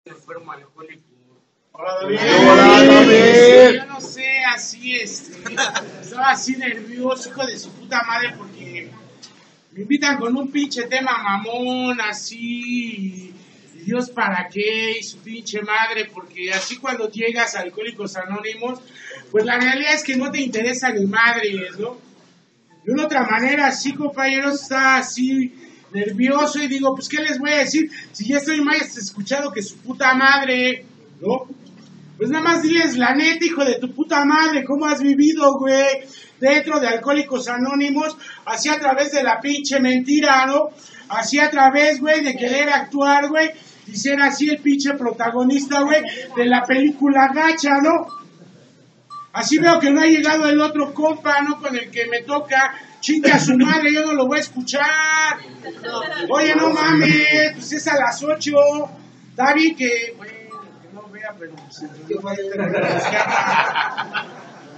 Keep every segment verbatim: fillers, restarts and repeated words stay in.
enfermo alcohólico. Hola David. Hola David. Yo no sé, así este, estaba así nervioso, hijo de su puta madre, porque me invitan con un pinche tema mamón, así, y Dios para qué, y su pinche madre, porque así cuando llegas a Alcohólicos Anónimos, pues la realidad es que no te interesa ni madres, ¿no? De una otra manera, así, compañeros, está así nervioso y digo, pues, ¿qué les voy a decir? Si ya estoy más escuchado que su puta madre, ¿no? Pues nada más diles la neta, hijo de tu puta madre, cómo has vivido, güey, dentro de Alcohólicos Anónimos, así a través de la pinche mentira, ¿no? Así a través, güey, de querer actuar, güey, y ser así el pinche protagonista, güey, de la película gacha, ¿no? Así veo que no ha llegado el otro compa, ¿no? Con el que me toca, chingue a su madre, yo no lo voy a escuchar. Oye, no mames, pues es a las ocho. Está bien que, bueno, que no vea, pero pues yo voy a tener que buscar.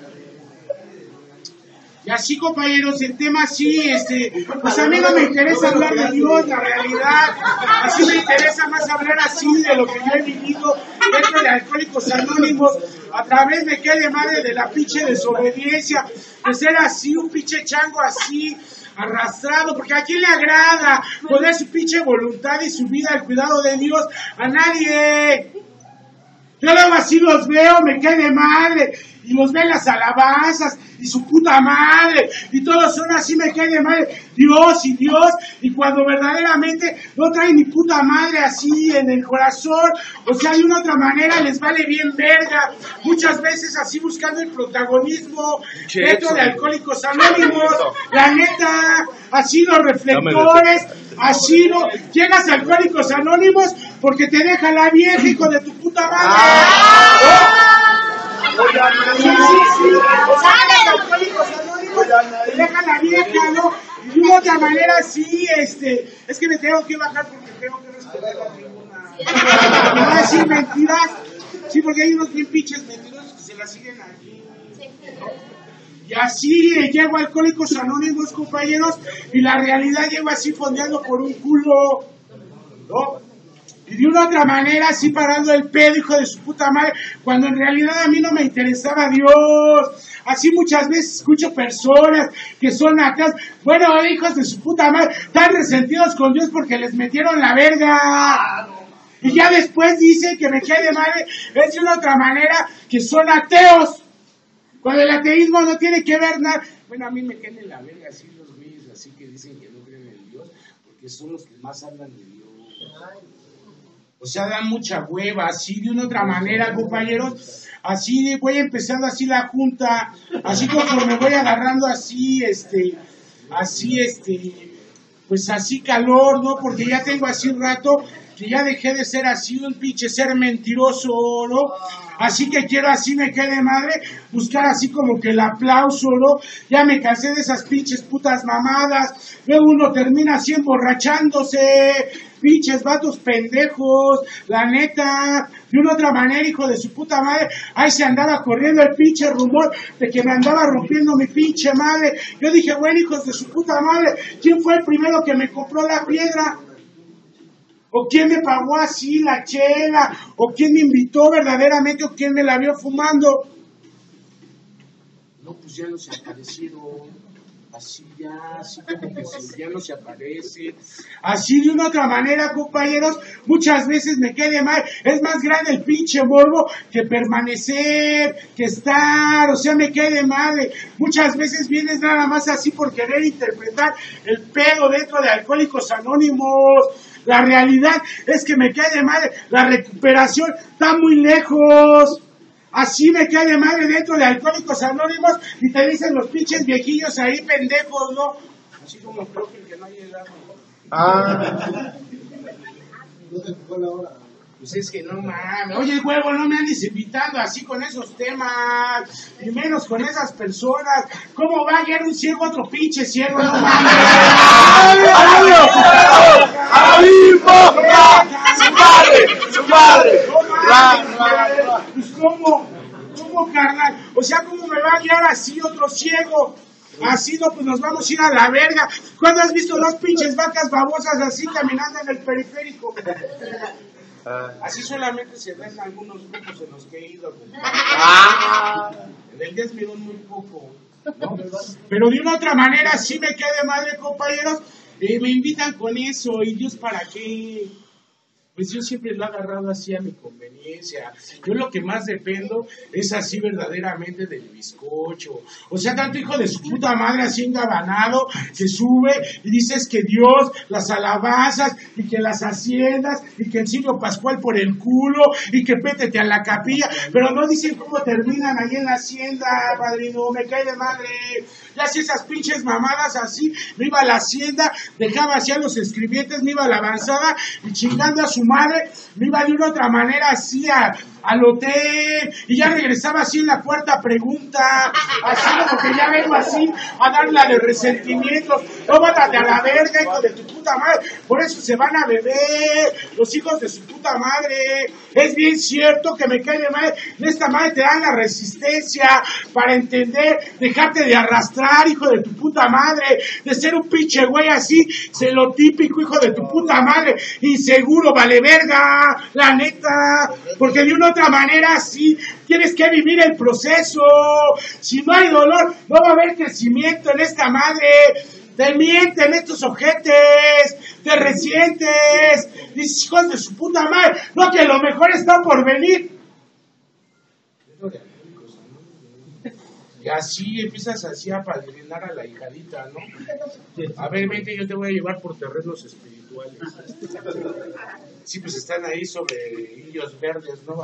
Y así, compañeros, el tema sí, este, pues a mí no me interesa hablar de Dios, la realidad. Así me interesa más hablar así de lo que yo he vivido dentro de Alcohólicos Anónimos, a través de que de madre de la pinche desobediencia, de ser así, un pinche chango así, arrastrado, porque a quién le agrada poner su pinche voluntad y su vida al cuidado de Dios, a nadie. Yo luego así los veo, me cae de madre, y los ven las alabanzas, y su puta madre, y todos son así, me cae de madre, Dios y Dios, y cuando verdaderamente no traen ni puta madre así en el corazón, o sea, de una otra manera les vale bien verga, muchas veces así buscando el protagonismo dentro de Alcohólicos Anónimos, la neta, así los reflectores, así no, llegas a Alcohólicos Anónimos porque te deja la vieja, hijo de tu puta madre. ¿Oh? Sí, sí, sí. O sea, los Alcohólicos Anónimos te deja la vieja, ¿no? Y de una otra manera, sí, este, es que me tengo que bajar porque tengo que respetar la tribuna. No voy a decir mentiras, sí, porque hay unos bien pinches mentirosos que se la siguen aquí, ¿no? Y así eh, llego a Alcohólicos Anónimos, compañeros, y la realidad llego así fondeando por un culo, ¿no? Y de una otra manera, así parando el pedo, hijo de su puta madre, cuando en realidad a mí no me interesaba Dios. Así muchas veces escucho personas que son atrás, bueno, hijos de su puta madre, están resentidos con Dios porque les metieron la verga. Y ya después dicen que me cae de madre, es de una otra manera que son ateos. Cuando el ateísmo no tiene que ver nada. Bueno, a mí me caen en la verga así los güeyes, así que dicen que no creen en Dios, porque son los que más hablan de Dios. O sea, dan mucha hueva, así de una otra manera, compañeros. Así voy empezando así la junta, así conforme voy agarrando así, este, así, este, pues así calor, ¿no? Porque ya tengo así un rato que ya dejé de ser así un pinche ser mentiroso, ¿no? Así que quiero así, me quede madre, buscar así como que el aplauso, ¿no? Ya me cansé de esas pinches putas mamadas. Luego uno termina así emborrachándose, pinches vatos pendejos, la neta. De una otra manera, hijo de su puta madre, ahí se andaba corriendo el pinche rumor de que me andaba rompiendo mi pinche madre. Yo dije, bueno, hijos de su puta madre, ¿quién fue el primero que me compró la piedra? ¿O quién me pagó así la chela? ¿O quién me invitó verdaderamente? ¿O quién me la vio fumando? No, pues ya no se aparecieron. Así ya, así como que se, ya no se aparece. Así de una otra manera, compañeros, muchas veces me quede mal. Es más grande el pinche morbo que permanecer, que estar, o sea, me quede mal. Muchas veces vienes nada más así por querer interpretar el pedo dentro de Alcohólicos Anónimos. La realidad es que me quede mal, la recuperación está muy lejos. Así me cae de madre dentro de Alcohólicos Anónimos y te dicen los pinches viejillos ahí pendejos, ¿no? Así como creo que el que no ha llegado. Ah. ¿No te tocó la hora? Pues es que no mames. Oye, huevo, no me andes invitando así con esos temas. Y menos con esas personas. ¿Cómo va a llegar un ciego a otro pinche ciego? No mames. ¡Su madre! ¡Su madre! Pues cómo, cómo carnal, o sea, cómo me va a guiar así otro ciego, así no, pues nos vamos a ir a la verga. ¿Cuándo has visto dos pinches vacas babosas así caminando en el periférico? Así solamente se ven algunos grupos en los que he ido. Ah. En el diez me doy muy poco, ¿no? Pero de una otra manera sí me quedé madre, compañeros. Eh, me invitan con eso. ¿Y Dios para qué? Pues yo siempre lo he agarrado así a mi conveniencia. Yo lo que más dependo es así verdaderamente del bizcocho. O sea, tanto hijo de su puta madre así engabanado que sube y dices que Dios, las alabanzas y que las haciendas y que el siglo pascual por el culo y que pétete a la capilla. Pero no dicen cómo terminan ahí en la hacienda, padrino. Me cae de madre. Ya si esas pinches mamadas así, me iba a la hacienda, dejaba así a los escribientes, me iba a la avanzada y chingando a su madre, me iba de una otra manera así a, al hotel y ya regresaba así en la cuarta pregunta, así como que ya vengo así a dar la de resentimientos. No, mátate a la verga, hijo de tu puta madre. Por eso se van a beber los hijos de su puta madre. Es bien cierto que me cae de madre. En esta madre te dan la resistencia para entender, dejarte de arrastrar, hijo de tu puta madre, de ser un pinche güey así, sé lo típico, hijo de tu puta madre, inseguro, vale verga, la neta, porque de una otra manera sí tienes que vivir el proceso. Si no hay dolor, no va a haber crecimiento en esta madre. Te mienten estos ojetes, te resientes, dices, hijos de su puta madre, no, que lo mejor está por venir. Y así empiezas así a padrinar a la hijadita, ¿no? A ver, vente, yo te voy a llevar por terrenos espirituales. Sí, pues están ahí sobre hillos verdes, ¿no?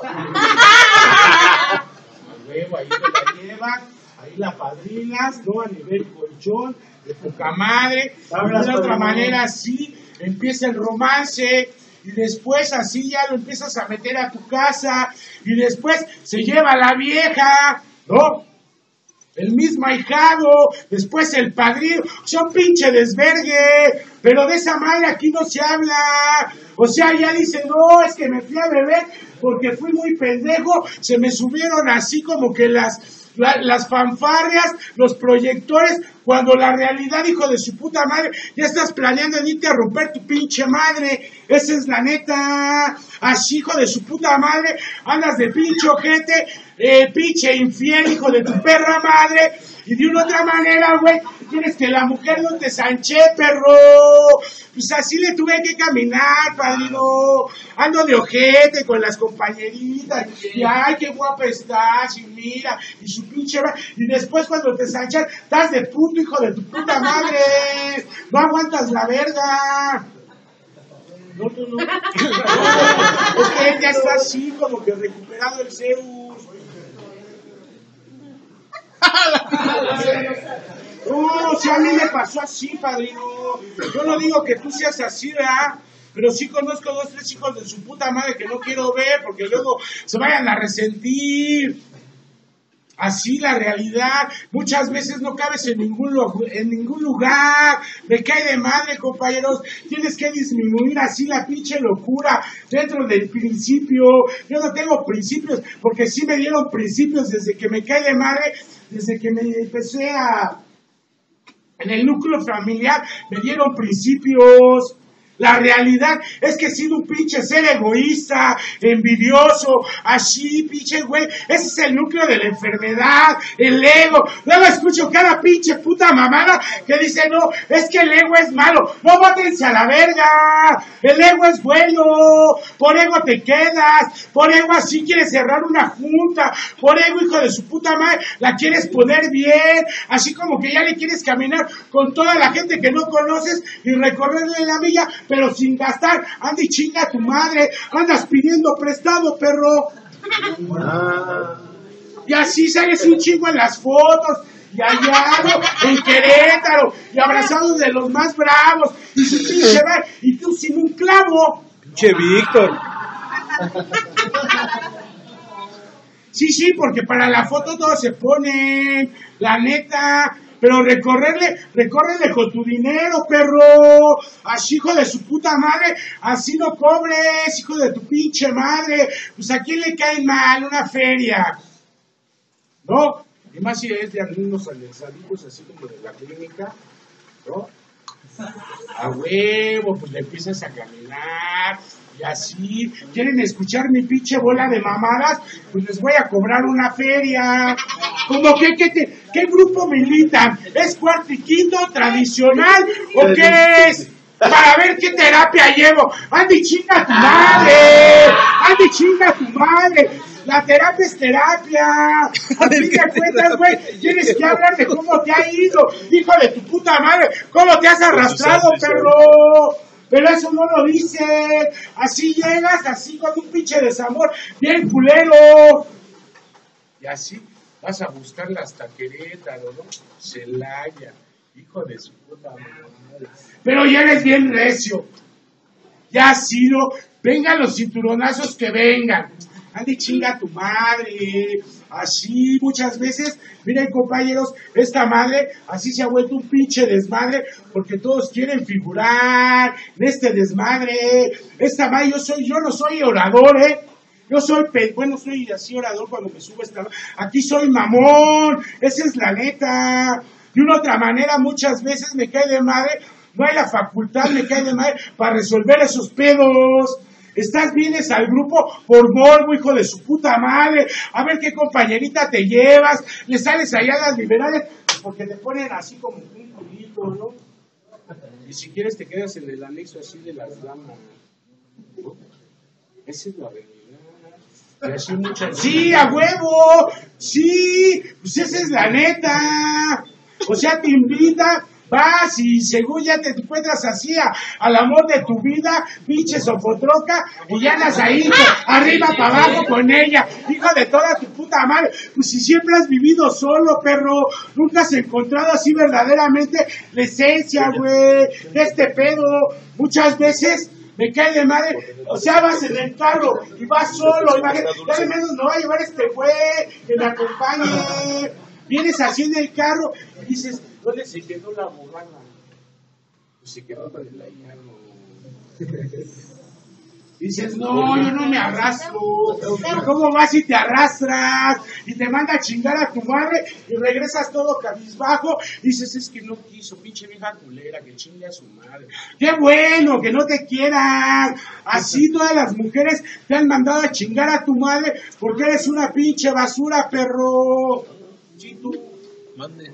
A huevo, ahí te la llevan, ahí la padrinas, ¿no? A nivel colchón, de poca madre. De una otra manera, así, empieza el romance. Y después así ya lo empiezas a meter a tu casa. Y después se lleva la vieja, ¿no? El mismo ahijado, después el padrino, son pinche desvergue, pero de esa madre aquí no se habla. O sea, ya dicen, no, es que me fui a beber porque fui muy pendejo, se me subieron así como que las, la, las fanfarrias, los proyectores, cuando la realidad, hijo de su puta madre, ya estás planeando en irte a romper tu pinche madre. Esa es la neta. Así, hijo de su puta madre, andas de pinche ojete, eh, pinche infiel, hijo de tu perra madre. Y de una otra manera, güey, quieres que la mujer no te sanche, perro. Pues así le tuve que caminar, padrino. Ando de ojete con las compañeritas. Y ay, qué guapa estás. Y mira, y su pinche... Y después cuando te sanchan, estás de puto, hijo de tu puta madre. No aguantas la verga. No, tú no. Es que él ya está así, como que recuperado el Zeus. No, si a mí me pasó así, padrino. Yo no digo que tú seas así, ¿verdad? Pero sí conozco dos, tres hijos de su puta madre que no quiero ver porque luego se vayan a resentir. Así la realidad, muchas veces no cabes en ningún, en ningún lugar, me cae de madre, compañeros, tienes que disminuir así la pinche locura dentro del principio. Yo no tengo principios, porque sí me dieron principios desde que me cae de madre, desde que me empecé a... En el núcleo familiar me dieron principios. La realidad es que he sido un pinche ser egoísta, envidioso, así, pinche güey. Ese es el núcleo de la enfermedad, el ego. Luego escucho cada pinche puta mamada que dice, no, es que el ego es malo. No, bótense a la verga. El ego es bueno. Por ego te quedas. Por ego así quieres cerrar una junta. Por ego, hijo de su puta madre, la quieres poner bien. Así como que ya le quieres caminar con toda la gente que no conoces y recorrerle la villa, pero sin gastar. Anda y chinga a tu madre, andas pidiendo prestado, perro. Ah. Y así sales un chingo en las fotos, y allá, ¿no? En Querétaro, y abrazados de los más bravos, y su pinche bar, y tú sin un clavo. Pinche Víctor. Sí, sí, porque para la foto todos se ponen, la neta. Pero recorrerle, recórrele con tu dinero, perro. Así, hijo de su puta madre, así no cobres, hijo de tu pinche madre. Pues a quién le cae mal una feria, ¿no? Y más si es de algunos salidos así como de la clínica, ¿no? A huevo, pues le empiezas a caminar. Y así, ¿quieren escuchar mi pinche bola de mamadas? Pues les voy a cobrar una feria. ¿Cómo que, qué, qué, qué grupo militan? ¿Es cuarto y quinto, tradicional o qué es? Para ver qué terapia llevo. ¡Andy, chinga tu madre! ¡Andy, chinga tu madre! La terapia es terapia. A fin de cuentas, güey, tienes que hablar de cómo te ha ido. Hijo de tu puta madre, ¿cómo te has arrastrado, perro? Pero eso no lo dice. Así llegas, así con un pinche desamor, bien culero. Y así vas a buscarla hasta Querétaro, ¿no? Celaya, hijo de su puta madre. Pero ya eres bien recio. Ya has sido, vengan los cinturonazos que vengan. Andy, chinga tu madre. Así muchas veces, miren compañeros, esta madre así se ha vuelto un pinche desmadre porque todos quieren figurar en este desmadre. Esta madre, yo soy, yo no soy orador, eh. Yo soy, pe bueno, soy así orador cuando me subo esta. Aquí soy mamón, esa es la neta. De una otra manera, muchas veces me cae de madre, no hay la facultad, me cae de madre para resolver esos pedos. Estás, vienes al grupo por morbo, hijo de su puta madre, a ver qué compañerita te llevas, le sales allá a las liberales, porque te ponen así como un culito, ¿no? Y si quieres te quedas en el anexo así de las damas, ¿no? Esa es la realidad. Y así muchas... ¡Sí, a huevo! ¡Sí! Pues esa es la neta. O sea, te invita... Vas y según ya te encuentras así a, al amor de tu vida, pinche sofotroca, y ya andas ahí, arriba para abajo con ella, hijo de toda tu puta madre. Pues si siempre has vivido solo, perro, nunca has encontrado así verdaderamente la esencia, güey, de este pedo. Muchas veces me cae de madre, o sea, vas en el carro y vas solo, imagínate, ya de menos me va a llevar este güey, que me acompañe. Vienes así en el carro y dices, ¿dónde se quedó la abogada? Pues se quedó con el ahijado. Dices, no, yo no me arrastro. ¿Cómo vas y te arrastras? Y te manda a chingar a tu madre y regresas todo cabizbajo. Dices, es que no quiso, pinche vieja culera, que chingue a su madre. ¡Qué bueno, que no te quieran! Así todas las mujeres te han mandado a chingar a tu madre porque eres una pinche basura, perro. Sí, tú. Mande.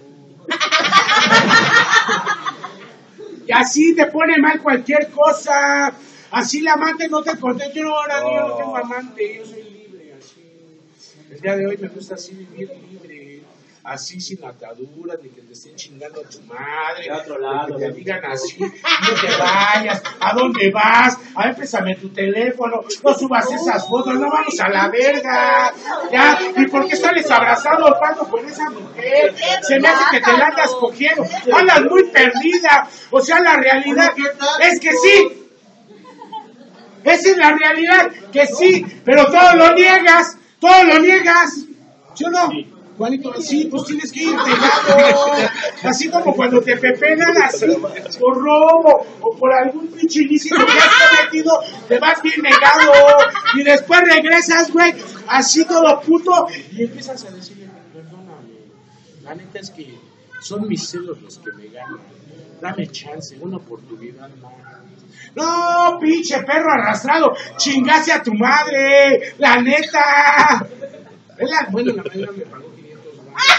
Y así te pone mal cualquier cosa. Así la amante no te contesta. Yo no, ahora no, yo no tengo amante, yo soy libre. Así. El día de hoy me gusta así vivir libre. Así sin ataduras, ni que te estén chingando a tu madre. De otro lado, que te digan así, no te vayas, ¿a dónde vas? A ver, pésame tu teléfono, no subas esas fotos, no vamos a la verga. ¿Ya? ¿Y por qué sales abrazado pando con esa mujer? Se me hace que te la andas cogiendo. Andas muy perdida. O sea, la realidad es que sí. Esa es la realidad, que sí, pero todo lo niegas, todo lo niegas. ¿Sí o no? Juanito, sí, pues tienes que ir pegado, así como cuando te pepenan así, por robo, o por algún pinche ilícito que has cometido, te vas bien negado, y después regresas, güey, así todo puto, y empiezas a decirle, perdóname, la neta es que son mis celos los que me ganan, dame chance, una oportunidad más. No, pinche perro arrastrado, chingase a tu madre, la neta. La, bueno, la madre me pagó quinientos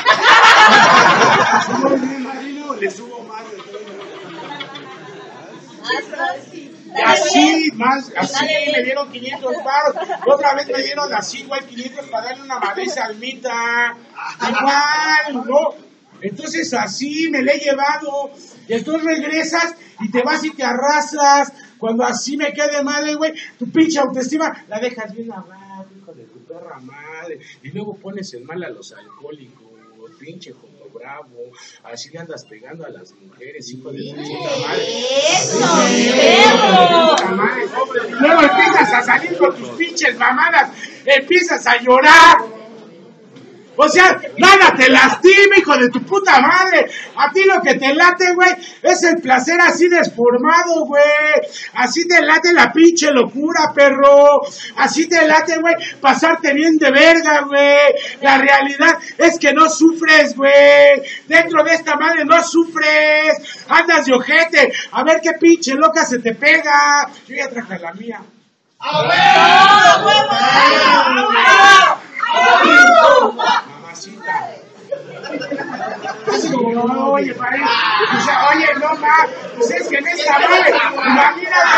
baros. Le subo más de todo. Y así, más, así me dieron quinientos baros. Otra vez me dieron así, igual quinientos para darle una madriza al Mita. Igual, ¿no? Entonces así me le he llevado. Y entonces regresas y te vas y te arrastras. Cuando así me quede mal, güey, tu pinche autoestima la dejas bien abajo, hijo de tu perra madre. Y luego pones en mal a los alcohólicos, pinche joto bravo. Así le andas pegando a las mujeres, hijo de tu puta madre. ¡Eso, perro! Y luego empiezas a salir con tus pinches mamadas, empiezas a llorar. O sea, nada te lastima, hijo de tu puta madre. A ti lo que te late, güey, es el placer así desformado, güey. Así te late la pinche locura, perro. Así te late, güey, pasarte bien de verga, güey. La realidad es que no sufres, güey. Dentro de esta madre no sufres. Andas de ojete. A ver qué pinche loca se te pega. Yo ya traje la mía. Mamacita. No, oye, pareja. O sea, oye, no más. Pues es que en esta madre, imagínate.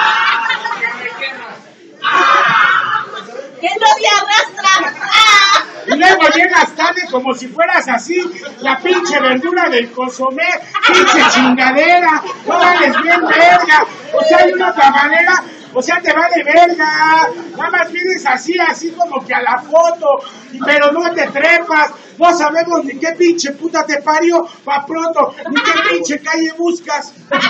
¡Que no te arrastra! Y luego llegas tarde como si fueras así, la pinche verdura del consomé, pinche chingadera, no vales bien verga, o sea, hay una otra manera, o sea, te vale verga, nada más vienes así, así como que a la foto, pero no te trepas, no sabemos ni qué pinche puta te parió, pa' pronto, ni qué pinche calle buscas.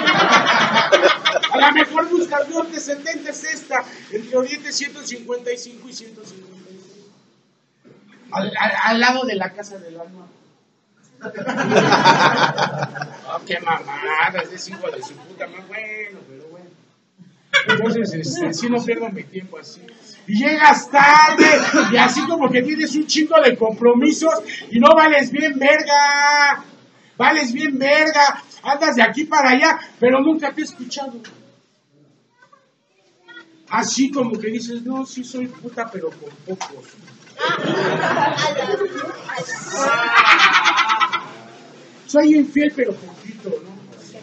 A lo mejor buscas norte setenta es esta, entre oriente ciento cincuenta y cinco y ciento cincuenta y seis. Al, al, al lado de la casa del alma. Oh, qué mamada, es hijo de su puta madre. Bueno, pero bueno. Entonces, este, sí no pierdo mi tiempo así. Y llegas tarde, y así como que tienes un chingo de compromisos, y no vales bien verga. Vales bien verga. Andas de aquí para allá, pero nunca te he escuchado. Así como que dices, no, sí soy puta, pero con pocos. Soy infiel, pero poquito, ¿no?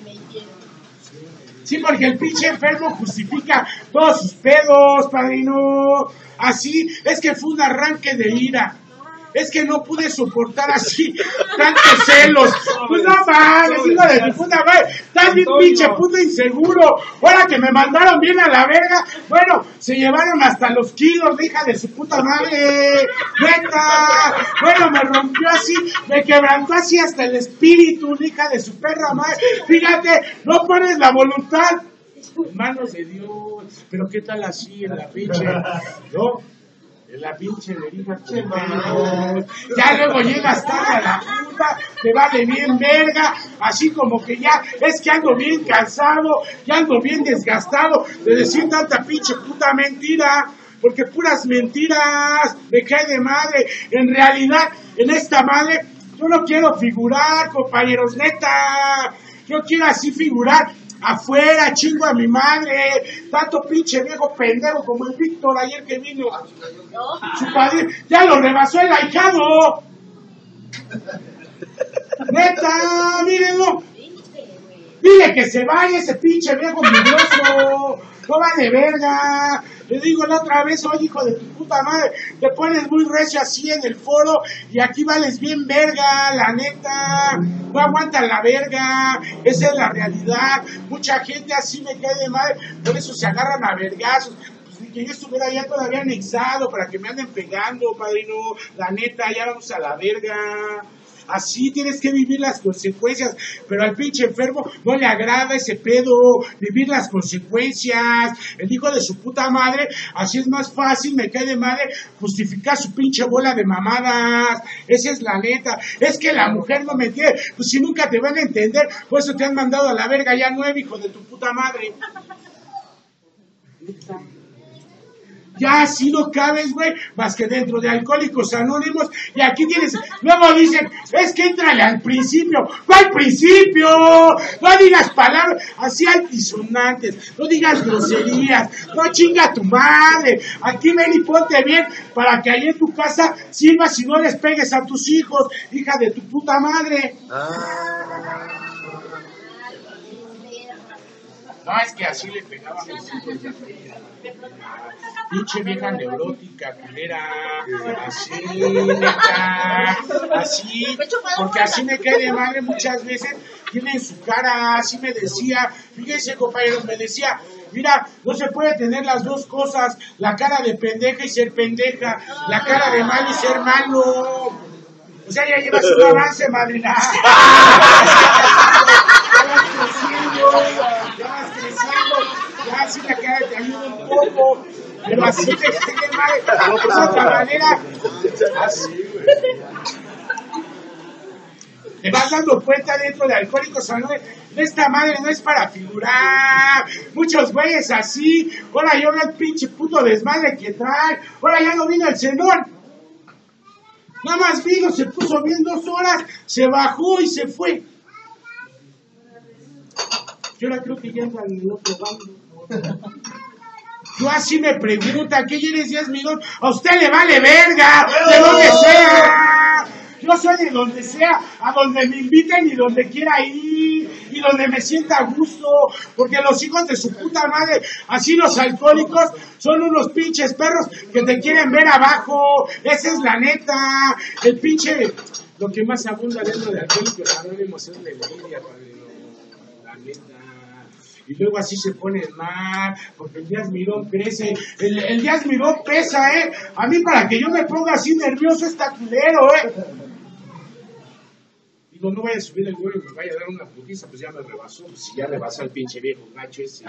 Sí, porque el pinche enfermo justifica todos sus pedos, padrino. Así, es que fue un arranque de ira. Es que no pude soportar así tantos celos. Pues no mames, hijo de mi puta madre. Estás bien pinche puto inseguro. Ahora que me mandaron bien a la verga. Bueno, se llevaron hasta los kilos de hija de su puta madre. Neta. Bueno, me rompió así, me quebrantó así hasta el espíritu, hija de su perra madre. Fíjate, no pones la voluntad. Manos de Dios. Pero qué tal así en la pinche, ¿no? La pinche verija, che, mano. Ya luego llegas tarde a la puta, te vale bien verga, así como que ya, es que ando bien cansado, ya ando bien desgastado de decir tanta pinche puta mentira, porque puras mentiras, me cae de madre. En realidad, en esta madre, yo no quiero figurar, compañeros, neta, yo quiero así figurar. Afuera, chingo a mi madre, tanto pinche viejo pendejo como el Víctor ayer que vino. Su padre, ya lo rebasó el ahijado. Neta, mírenlo. Dile que se vaya ese pinche viejo mugroso. No va de verga. Le digo la otra vez, oye, hijo de tu puta madre, te pones muy recio así en el foro y aquí vales bien verga, la neta. No aguantan la verga. Esa es la realidad. Mucha gente así me cae de madre, por eso se agarran a vergazos. Pues que yo estuviera ya todavía anexado para que me anden pegando, padrino. La neta, ya vamos a la verga. Así tienes que vivir las consecuencias, pero al pinche enfermo no le agrada ese pedo, vivir las consecuencias, el hijo de su puta madre, así es más fácil, me cae de madre, justificar su pinche bola de mamadas, esa es la neta, es que la mujer no me entiende, pues si nunca te van a entender, por eso te han mandado a la verga ya nueve, hijo de tu puta madre. Ya así no cabes, güey, más que dentro de Alcohólicos Anónimos, y aquí tienes, luego dicen, es que éntrale al principio. ¿Cuál principio? No digas palabras así altisonantes, no digas groserías, no chinga tu madre, aquí ven y ponte bien, para que ahí en tu casa sirvas y no les pegues a tus hijos, hija de tu puta madre. No, es que así le pegaba a mis hijos. Pinche vieja neurótica, culera, así, neta, así, porque así me cae de madre muchas veces, tiene en su cara, así me decía, fíjense compañeros, me decía, mira, no se puede tener las dos cosas, la cara de pendeja y ser pendeja, la cara de malo y ser malo. O sea, ya llevas un avance, madrina. Ya vas creciendo, ya así la cara te ayuda un poco, pero así te extiende mal, de otra manera, así, güey. Te vas dando cuenta dentro de Alcohólicos Anónimos, esta madre no es para figurar, muchos güeyes así, ahora yo veo el pinche puto desmadre que trae, ahora ya no vino el cenón. Nada más vino, se puso bien dos horas, se bajó y se fue. Yo ahora creo que ya anda en el otro bando. Yo así me pregunta, ¿qué quieres diez minutos? A usted le vale verga, de donde sea. Yo soy de donde sea, a donde me inviten y donde quiera ir, y donde me sienta a gusto, porque los hijos de su puta madre, así los alcohólicos, son unos pinches perros que te quieren ver abajo, esa es la neta, el pinche, lo que más abunda dentro de Alcohólicos Anónimos es la envidia, padrino, la neta. Y luego así se pone mal, porque el Díaz Mirón crece, el, el Díaz Mirón pesa, eh, a mí para que yo me ponga así nervioso está culero, eh. Digo, no vaya a subir el güero y me vaya a dar una putiza, pues ya me rebasó, pues si ya rebasó el pinche viejo gacho ese.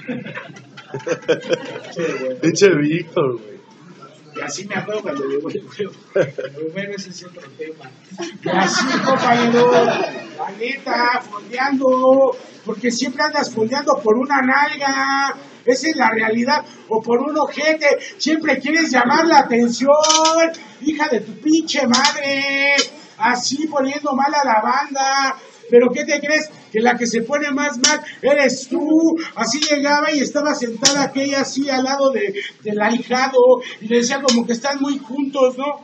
Pinche Víctor, güey. Y así me acuerdo cuando llegó el güero, pero bueno, ese es otro tema. Y así, compañero, la neta, fondeando, porque siempre andas fondeando por una nalga, esa es la realidad, o por un ojete, siempre quieres llamar la atención, hija de tu pinche madre, así poniendo mal a la banda. Pero ¿qué te crees? Que la que se pone más mal eres tú. Así llegaba y estaba sentada aquella así al lado de, del ahijado y le decía como que están muy juntos, ¿no?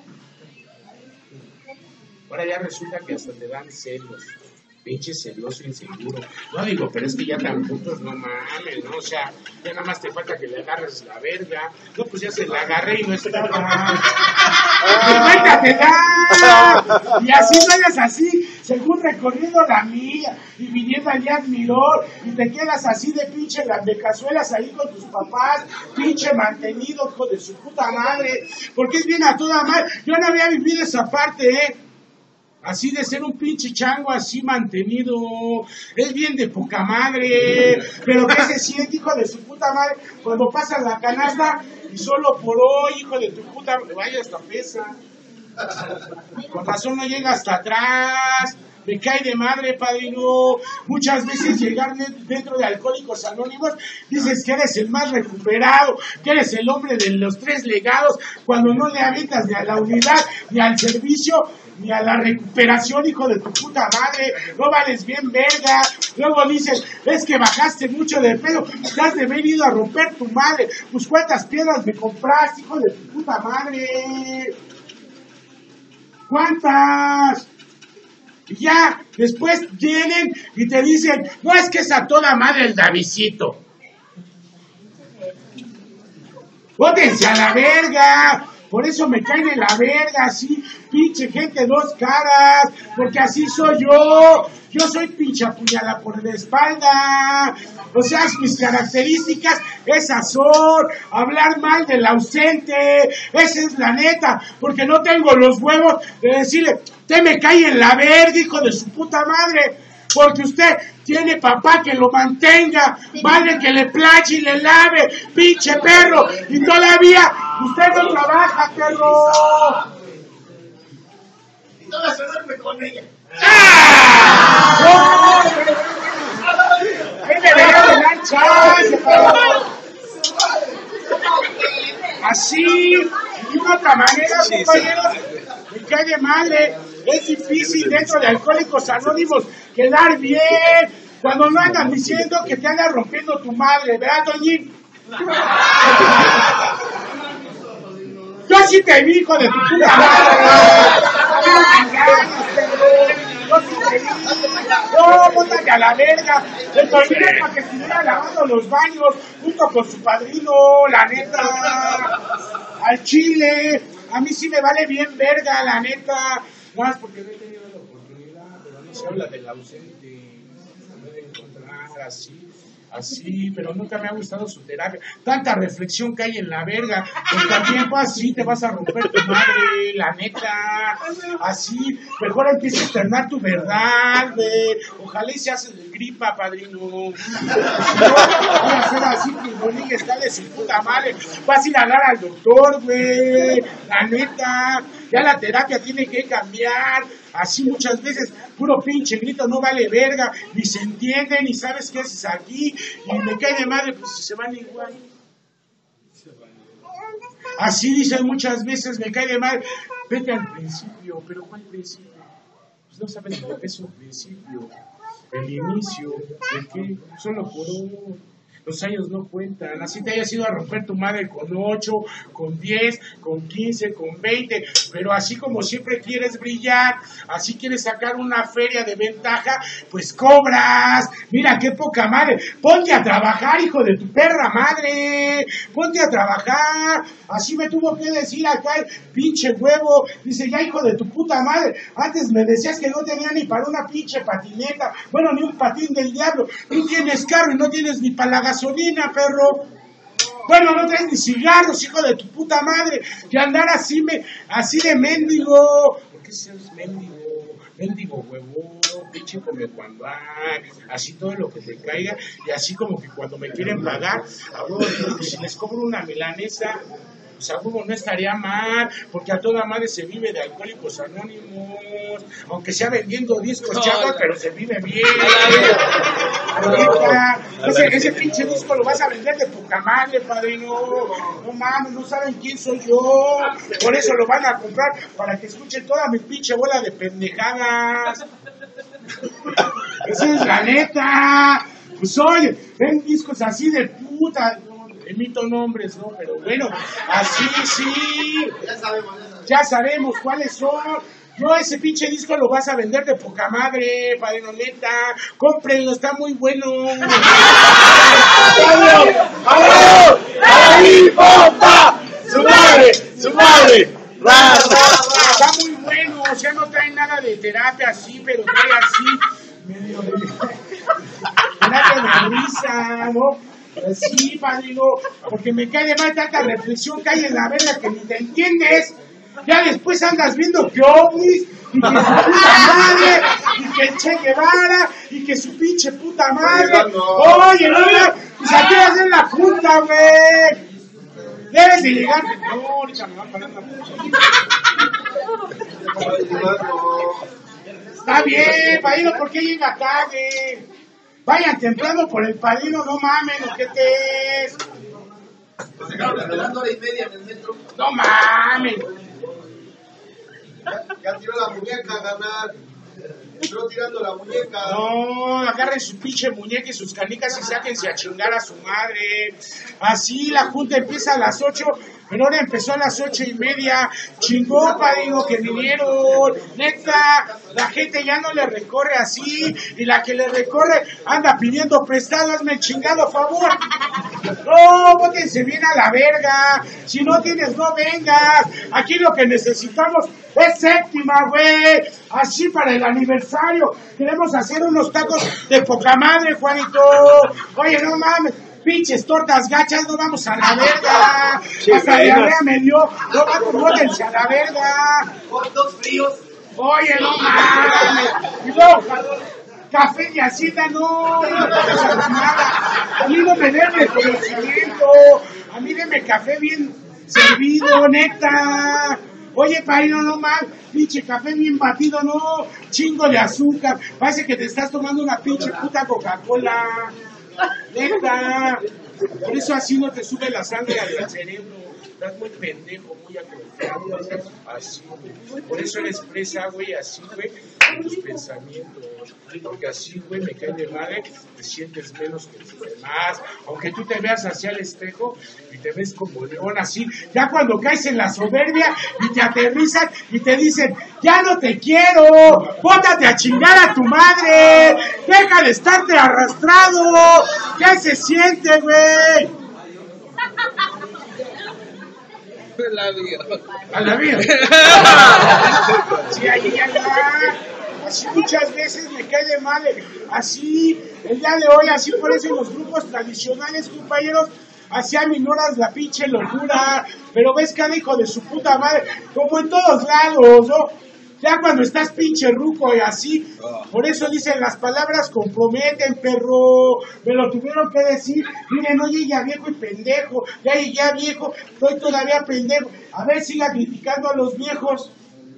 Ahora ya resulta que hasta te dan celos. Pinche celoso, inseguro. No digo, pero es que ya tan juntos, no mames, ¿no? O sea, ya nada más te falta que le agarres la verga. No, pues ya se la agarré y no estaba. ¡Cuéntate ya! Y así vayas así, según recorriendo la mía y viniendo allá al Mirón y te quedas así de pinche de cazuelas ahí con tus papás, pinche mantenido, hijo de su puta madre. Porque es bien a toda madre. Yo no había vivido esa parte, ¿eh? Así de ser un pinche chango así mantenido, es bien de poca madre, pero ¿qué se siente, hijo de su puta madre, cuando pasas la canasta y solo por hoy, hijo de tu puta madre, vaya hasta pesa, con razón no llega hasta atrás, me cae de madre, padrino, muchas veces llegar dentro de Alcohólicos Anónimos, dices que eres el más recuperado, que eres el hombre de los tres legados, cuando no le avientas ni a la unidad, ni al servicio, ni a la recuperación, hijo de tu puta madre, no vales bien verga. Luego dices, es que bajaste mucho de pedo, te has de venido a romper tu madre, pues cuántas piedras me compraste, hijo de tu puta madre, cuántas. Y ya, después vienen y te dicen, no es que es a toda madre el Davidcito. ¡Bótense a la verga! Por eso me caen en la verga, así, pinche gente dos caras, porque así soy yo. Yo soy pinche apuñala por la espalda. O sea, mis características, esas son, hablar mal del ausente, esa es la neta, porque no tengo los huevos de decirle, usted me cae en la verga, hijo de su puta madre, porque usted tiene papá que lo mantenga, madre que le planche y le lave, pinche perro, y todavía usted no trabaja, perro. Y no vas a darme con ella. ¡Ah! ¡Me debería de dar chance, perro! Así, de una otra manera, compañeros, me cae de madre. Es difícil dentro de Alcohólicos Anónimos quedar bien cuando no andan diciendo que te andas rompiendo tu madre, ¿verdad, Toñín? Yo sí te vi, hijo de tu puta madre. Yo sí te vi. No, bótate a la verga. El Toñín es para que estuviera lavando los baños junto con su padrino, la neta. Al chile. A mí sí me vale bien verga, la neta. Más porque no he tenido la oportunidad, pero no se habla del ausente, se puede encontrar así, así, pero nunca me ha gustado su terapia. Tanta reflexión que hay en la verga, porque al tiempo así te vas a romper tu madre, la neta, así, mejor empieza a externar tu verdad, güey. Ojalá y se hace de gripa, padrino. No, voy a hacer así, que Bonilla está de su puta madre. Vas a ir a hablar al doctor, güey, la neta. Ya la terapia tiene que cambiar, así muchas veces, puro pinche grito, no vale verga, ni se entiende, ni sabes qué haces aquí, y me cae de madre, pues si se van igual. Así dicen muchas veces, me cae de madre, vete al principio, pero ¿cuál principio? Pues no sabes lo que es un principio, el inicio, ¿de qué? Solo por uno. Los años no cuentan, así te hayas ido a romper tu madre con ocho, con diez, con quince, con veinte, pero así como siempre quieres brillar, así quieres sacar una feria de ventaja, pues cobras. Mira qué poca madre, ponte a trabajar, hijo de tu perra madre, ponte a trabajar. Así me tuvo que decir acá el pinche huevo, dice, ya hijo de tu puta madre, antes me decías que no tenía ni para una pinche patineta, bueno, ni un patín del diablo, tú tienes carro y no tienes ni para la gasolina, perro. Bueno, no traes ni cigarros, hijo de tu puta madre, que andar así, me, así de mendigo. ¿Por qué seas mendigo? Mendigo huevón, pinche come cuando hay, así todo lo que te caiga, y así como que cuando me quieren pagar, a huevo, pues si les cobro una milanesa, pues a huevo no estaría mal, porque a toda madre se vive de Alcohólicos Anónimos, aunque sea vendiendo discos chavos, pero se vive bien. Ahorita, ese, ese pinche disco lo vas a vender de poca madre, padrino. No mames, no saben quién soy yo. Por eso lo van a comprar, para que escuchen toda mi pinche bola de pendejadas. Esa es la neta. Pues oye, ven discos así de puta. Emito nombres, ¿no? Pero bueno, así sí. Ya sabemos, ya sabemos. Ya sabemos cuáles son. No, ese pinche disco lo vas a vender de poca madre, padrino, neta. Cómprenlo, está muy bueno. ¡Vamos! ¡Ahí, pompa! ¡Su madre! ¡Su madre! ¡Ra, Está muy bueno, o sea, no trae nada de terapia así, pero trae así, medio de terapia de risa, ¿no? Sí, padrino, porque me cae de mal tanta reflexión que hay en la verga que ni te entiendes. Ya después andas viendo que ovnis, y que su puta madre, y que Che Guevara, y que su pinche puta madre. Oye, no, pues aquí vas en la punta, güey. Debes de llegar. No, ahorita me va a parar la puta. Está bien, padrino, ¿por qué llega tarde? Vayan temprano por el padrino, no mames, ¿o qué te es? Nos dejaron esperando hora y media en el metro. No mames. Ya, ya tiró la muñeca a ganar. Entró tirando la muñeca. No, agarren su pinche muñeca y sus canicas y sáquense a chingar a su madre. Así la junta empieza a las ocho, pero ahora empezó a las ocho y media. Chingó, padrino, que vinieron. Neta, la gente ya no le recorre así, y la que le recorre anda pidiendo prestado, hazme el chingado favor. No, bótense bien a la verga. Si no tienes, no vengas. Aquí lo que necesitamos es séptima, güey. Así para el aniversario. Queremos hacer unos tacos de poca madre, Juanito. Oye, no mames. Pinches tortas gachas, no vamos a la verga. Hasta diarrea me dio. No vamos, bótense a la verga. Con dos fríos. Oye, no mames. Y luego, café y asita, no, no me nada. A mí no me den reconocimiento. A mí deme café bien servido, neta. Oye, padrino, no mal, pinche café bien batido, no, chingo de azúcar. Parece que te estás tomando una pinche puta Coca-Cola. Neta. Por eso así no te sube la sangre al cerebro. Estás muy pendejo, muy acostado, así, güey. Por eso eres presa, güey, así, güey, de tus pensamientos. Porque así, güey, me cae de madre, te sientes menos que los demás. Aunque tú te veas hacia el espejo y te ves como león, así. Ya cuando caes en la soberbia y te aterrizan y te dicen, ya no te quiero, bótate a chingar a tu madre, deja de estarte arrastrado. ¿Qué se siente, güey? La vida. A la vida. Sí, ahí anda. Así muchas veces me cae de madre. Así, el día de hoy, así por eso en los grupos tradicionales, compañeros, así aminoras la pinche locura. Pero ves cada hijo de su puta madre, como en todos lados, ¿no? Ya cuando estás pinche ruco y así, por eso dicen las palabras comprometen, perro. Me lo tuvieron que decir. Miren, no llegué a viejo y pendejo. Ya llegué a viejo, estoy todavía pendejo. A ver, siga criticando a los viejos.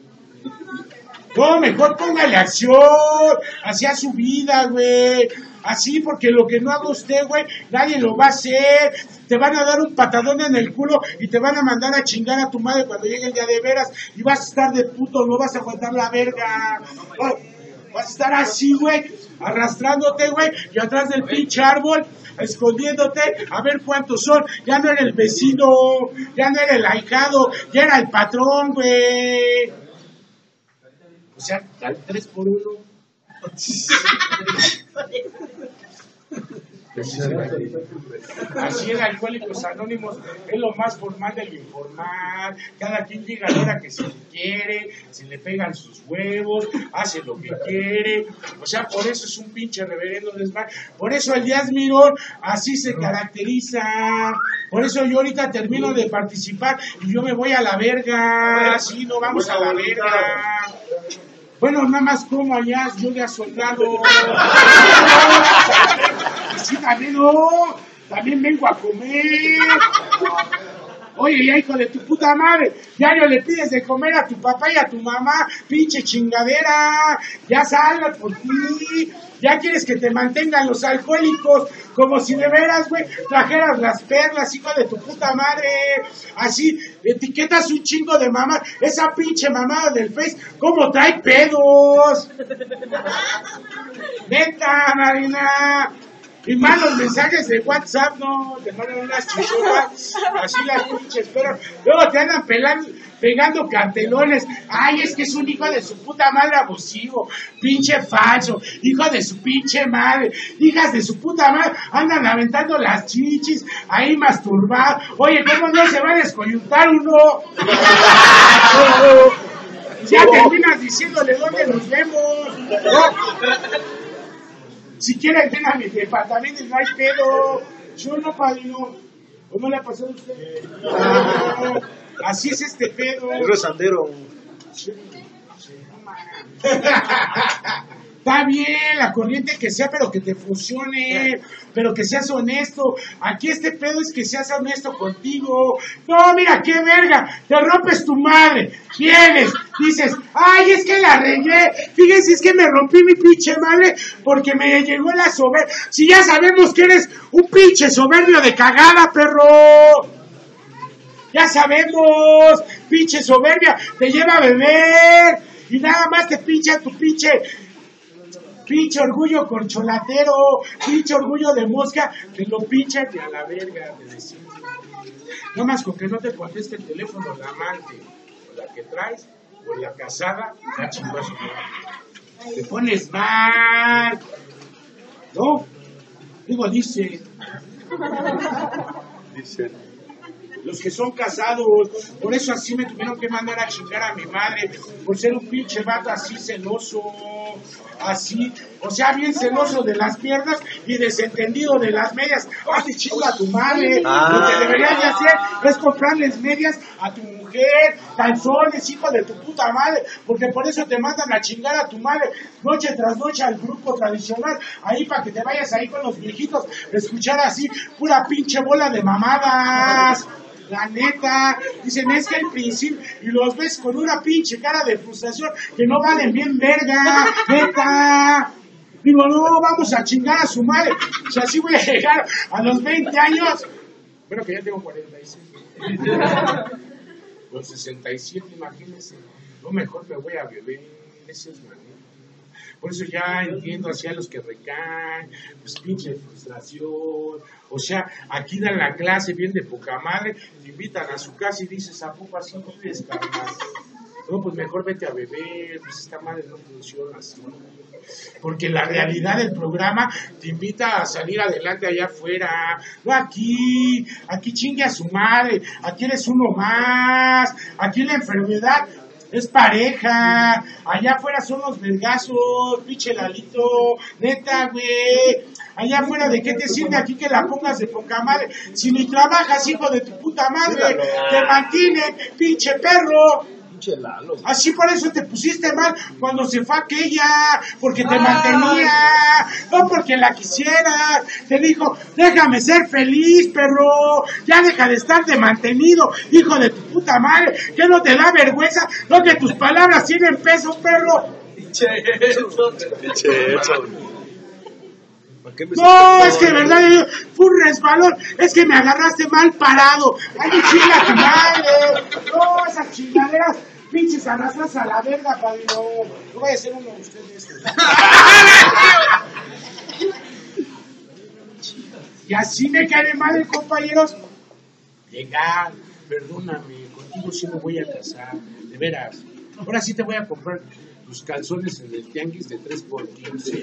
No, mejor póngale acción. Hacia su vida, güey. Así, porque lo que no haga usted, güey, nadie lo va a hacer. Te van a dar un patadón en el culo y te van a mandar a chingar a tu madre cuando llegue el día de veras. Y vas a estar de puto, no vas a aguantar la verga. Oh, Vas a estar así, güey, arrastrándote, güey, y atrás del pinche árbol, escondiéndote, a ver cuántos son. Ya no era el vecino, ya no era el ahijado, ya era el patrón, güey. O sea, al tres por uno. Así en Alcohólicos Anónimos es lo más formal de lo informal. Cada quien llega a la hora que se le quiere, se le pegan sus huevos, hace lo que quiere. O sea, por eso es un pinche reverendo desmadre. Por eso el Díaz Mirón así se caracteriza. Por eso yo ahorita termino de participar y yo me voy a la verga. Sí, no vamos a la verga. Bueno, nada más como allá, yo de soldado. Sí, también no. También vengo a comer. Oye, ya hijo de tu puta madre, diario le pides de comer a tu papá y a tu mamá, pinche chingadera. Ya salgas por ti. Ya quieres que te mantengan los alcohólicos, como si de veras, güey, trajeras las perlas, hijo de tu puta madre. Así, etiquetas un chingo de mamá. Esa pinche mamada del Face, ¿cómo trae pedos? Neta, Marina. Y más los mensajes de WhatsApp, no, te mandan unas chichotas, así las pinches, pero luego te andan pelando, pegando cartelones. Ay, es que es un hijo de su puta madre abusivo, pinche falso, hijo de su pinche madre, hijas de su puta madre, andan aventando las chichis, ahí masturbados. Oye, ¿cómo no se va a descoyuntar uno? Ya terminas diciéndole dónde nos vemos, ¿no? Si quieren, ven a mi departamento y no hay pedo. Yo no, padrino. ¿O no le ha pasado a usted? No, así es este pedo. Es resandero. Sí. Está bien, la corriente que sea, pero que te funcione, pero que seas honesto. Aquí este pedo es que seas honesto contigo. No, mira, qué verga, te rompes tu madre, vienes, dices, ay, es que la regué, fíjense, es que me rompí mi pinche madre porque me llegó la soberbia. Si ya sabemos que eres un pinche soberbio de cagada, perro. Ya sabemos, pinche soberbia, te lleva a beber y nada más te pincha tu pinche... Pinche orgullo corcholatero, pinche orgullo de mosca, que lo pinchan de a la verga, de decir. No más con que no te conteste el teléfono la amante, o la que traes, o la casada, ya chingó a su madre. Te pones mal, ¿no? Digo, dice. Dice. Los que son casados, por eso así me tuvieron que mandar a chingar a mi madre, por ser un pinche vato así celoso, así, o sea, bien celoso de las piernas y desentendido de las medias. ¡Ay, chinga a tu madre! Ah. Lo que deberías de hacer es comprarles medias a tu mujer, calzones, hijo de tu puta madre, porque por eso te mandan a chingar a tu madre noche tras noche al grupo tradicional, ahí para que te vayas ahí con los viejitos, escuchar así pura pinche bola de mamadas. La neta, dicen, es que al principio, y los ves con una pinche cara de frustración, que no valen bien verga, neta. Digo, no, vamos a chingar a su madre. O sea, así voy a llegar a los veinte años. Bueno, que ya tengo cuarenta y seis. Los sesenta y siete, imagínense. No, mejor me voy a beber. Ese es manera. Por eso ya entiendo hacia los que recaen, pues pinche frustración. O sea, aquí dan la clase bien de poca madre, te invitan a su casa y dices, ¿a poco así no vives, carnal? No, pues mejor vete a beber, pues esta madre no funciona así. Porque la realidad del programa te invita a salir adelante allá afuera, no aquí, aquí chingue a su madre, aquí eres uno más, aquí la enfermedad es pareja, allá afuera son los vergazos, pinche Lalito, neta, güey, allá afuera de qué te sirve aquí que la pongas de poca madre, si ni trabajas, hijo de tu puta madre, te mantienen, pinche perro. Así por eso te pusiste mal cuando se fue aquella, porque te mantenía, no porque la quisieras, te dijo, déjame ser feliz, perro, ya deja de estar de mantenido, hijo de tu puta madre, que no te da vergüenza, no que tus palabras tienen peso, perro. No, es que de verdad fue un resbalón, es que me agarraste mal parado. Ay, chinga tu madre. No, esas chingaderas, pinches arrastras a la verga, padrino. No voy a hacer uno de ustedes. Y así me cae de madre, compañeros. Legal, perdóname, contigo sí me voy a casar, de veras. Ahora sí te voy a comprar tus calzones en el tianguis de tres por quince.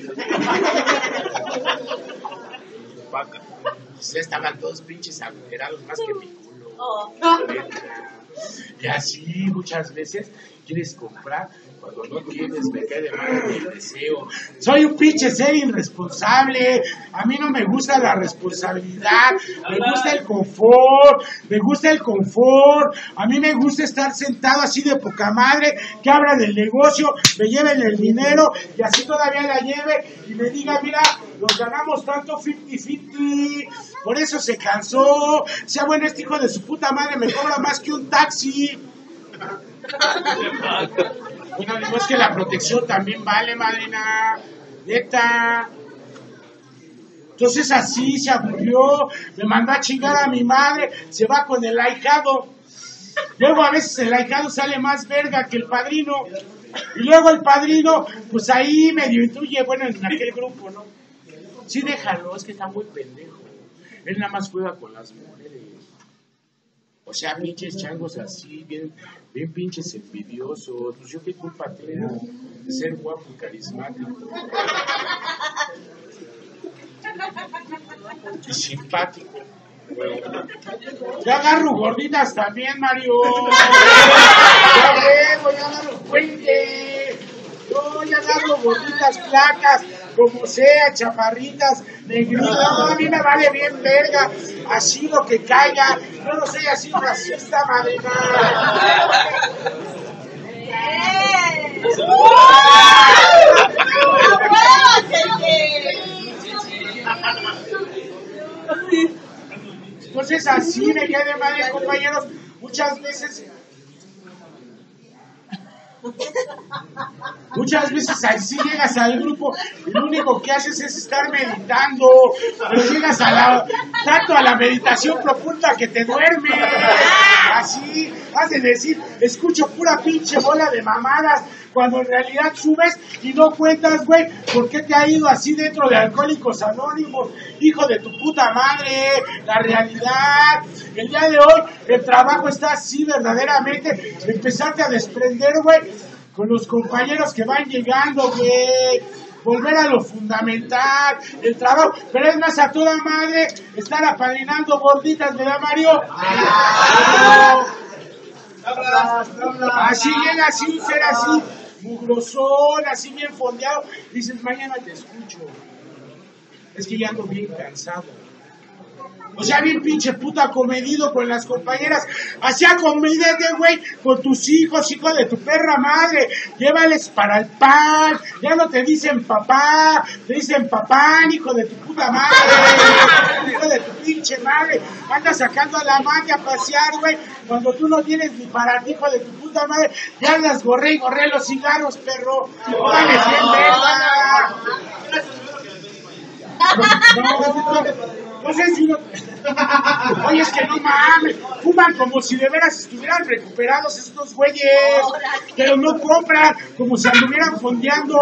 Ya estaban todos pinches agujerados más que mi culo. Oh. Y así muchas veces quieres comprar cuando no tienes, me cae de madre el deseo. Soy un pinche ser irresponsable. A mí no me gusta la responsabilidad. Me gusta el confort. Me gusta el confort. A mí me gusta estar sentado así de poca madre, que abran el negocio, me lleven el dinero y así todavía la lleve y me diga, mira, nos ganamos tanto cincuenta cincuenta. Por eso se cansó. Sea bueno, este hijo de su puta madre me cobra más que un taxi. Bueno, digo, es que la protección también vale, madrina. Neta. Entonces así se aburrió, me mandó a chingar a mi madre, se va con el ahijado. Luego a veces el ahijado sale más verga que el padrino. Y luego el padrino, pues ahí medio intuye, bueno, en aquel grupo, ¿no? Sí, déjalo, es que está muy pendejo. Él nada más juega con las mujeres. O sea, pinches changos así, bien, bien pinches envidiosos. Pues yo qué culpa tengo de ser guapo y carismático. Y simpático. Yo agarro gorditas también, Mario. Ya veo, ya agarro puente. Yo ya agarro gorditas flacas, como sea, chaparritas, negritas. No, a mí me vale bien verga. Así lo que caiga. Yo no soy así racista, madrina. Entonces así me quedé de madre, compañeros. Muchas veces Muchas veces así llegas al grupo y lo único que haces es estar meditando, pero llegas a la, tanto a la meditación profunda que te duermes. Así, has de decir, escucho pura pinche bola de mamadas, cuando en realidad subes y no cuentas, güey, ¿por qué te ha ido así dentro de Alcohólicos Anónimos? Hijo de tu puta madre, la realidad. El día de hoy el trabajo está así verdaderamente, empezarte a desprender, güey, con los compañeros que van llegando, güey. Volver a lo fundamental, el trabajo, pero es más a toda madre estar apadrinando gorditas, ¿verdad, Mario? Así llega así un ser así, mugrosón, así bien fondeado, dices, mañana te escucho. Es que ya ando bien cansado. O sea, bien pinche puta comedido con las compañeras. Así acomídate, güey, con tus hijos, hijo de tu perra madre. Llévales para el pan. Ya no te dicen papá, te dicen papá, hijo de tu puta madre. Hijo de tu pinche madre. Andas sacando a la madre a pasear, güey, cuando tú no tienes ni para ti, hijo de tu puta madre. Ya andas gorré y gorré los cigarros, perro. Órale, bien, verga. No, no sé si uno... Oye, es que no mames, fuman como si de veras estuvieran recuperados estos güeyes, pero no compran como si anduvieran fondeando.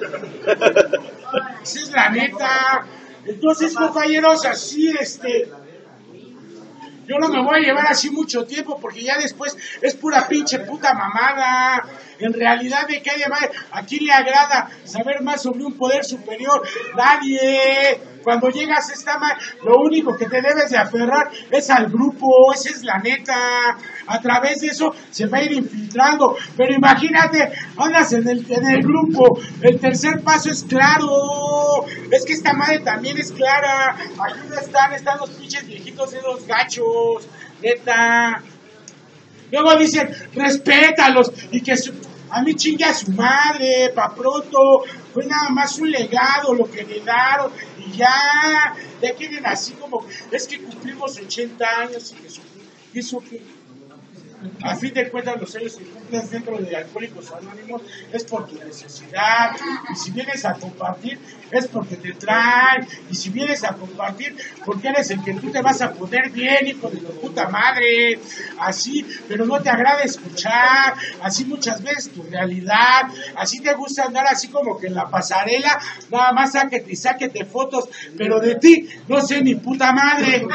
Esa es la neta. Entonces, compañeros, así, este... yo no me voy a llevar así mucho tiempo porque ya después es pura pinche puta mamada. En realidad, ¿de qué hay de madre? ¿A quién le agrada saber más sobre un poder superior? Nadie. Cuando llegas a esta madre, lo único que te debes de aferrar es al grupo. Esa es la neta. A través de eso se va a ir infiltrando. Pero imagínate, andas en el, en el grupo. El tercer paso es claro. Es que esta madre también es clara. Aquí no están, están los pinches viejitos de los gachos. Neta. Luego dicen, respétalos. Y que su, a mí chingue a su madre, pa' pronto. Fue nada más un legado lo que le daron. Y ya, ya quieren así como, es que cumplimos ochenta años y que su, ¿y eso qué? A fin de cuentas, los años que cumples dentro de Alcohólicos Anónimos es por tu necesidad. Y si vienes a compartir, es porque te traen. Y si vienes a compartir, porque eres el que tú te vas a poner bien, hijo de tu puta madre. Así, pero no te agrada escuchar. Así muchas veces tu realidad. Así te gusta andar así como que en la pasarela. Nada más sáquete y sáquete fotos. Pero de ti, no sé ni puta madre.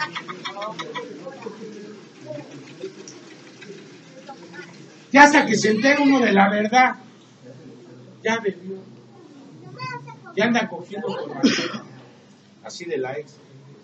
Ya hasta que se entera uno de la verdad, ya bebió, ya anda cogiendo con Marcela, así de la ex.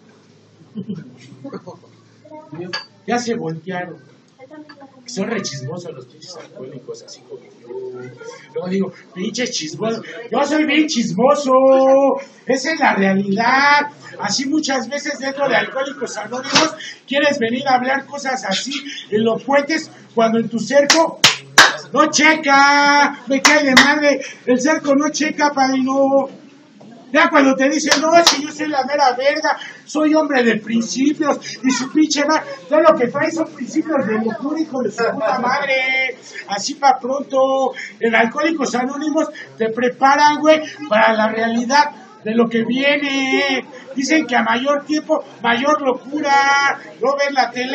Ya se voltearon. Son re chismosos los pinches alcohólicos, así como yo. Luego digo, pinches chismosos. Yo soy bien chismoso. Esa es la realidad. Así muchas veces dentro de Alcohólicos Anónimos quieres venir a hablar cosas así elocuentes cuando en tu cerco no checa. Me cae de madre. El cerco no checa, padrino. Ya cuando te dicen, no, si yo soy la mera verga, soy hombre de principios, y su pinche madre, todo lo que trae son principios de locura, hijo de su puta madre. Así pa' pronto, en Alcohólicos Anónimos te preparan, güey, para la realidad de lo que viene. Dicen que a mayor tiempo, mayor locura. No ves la tele,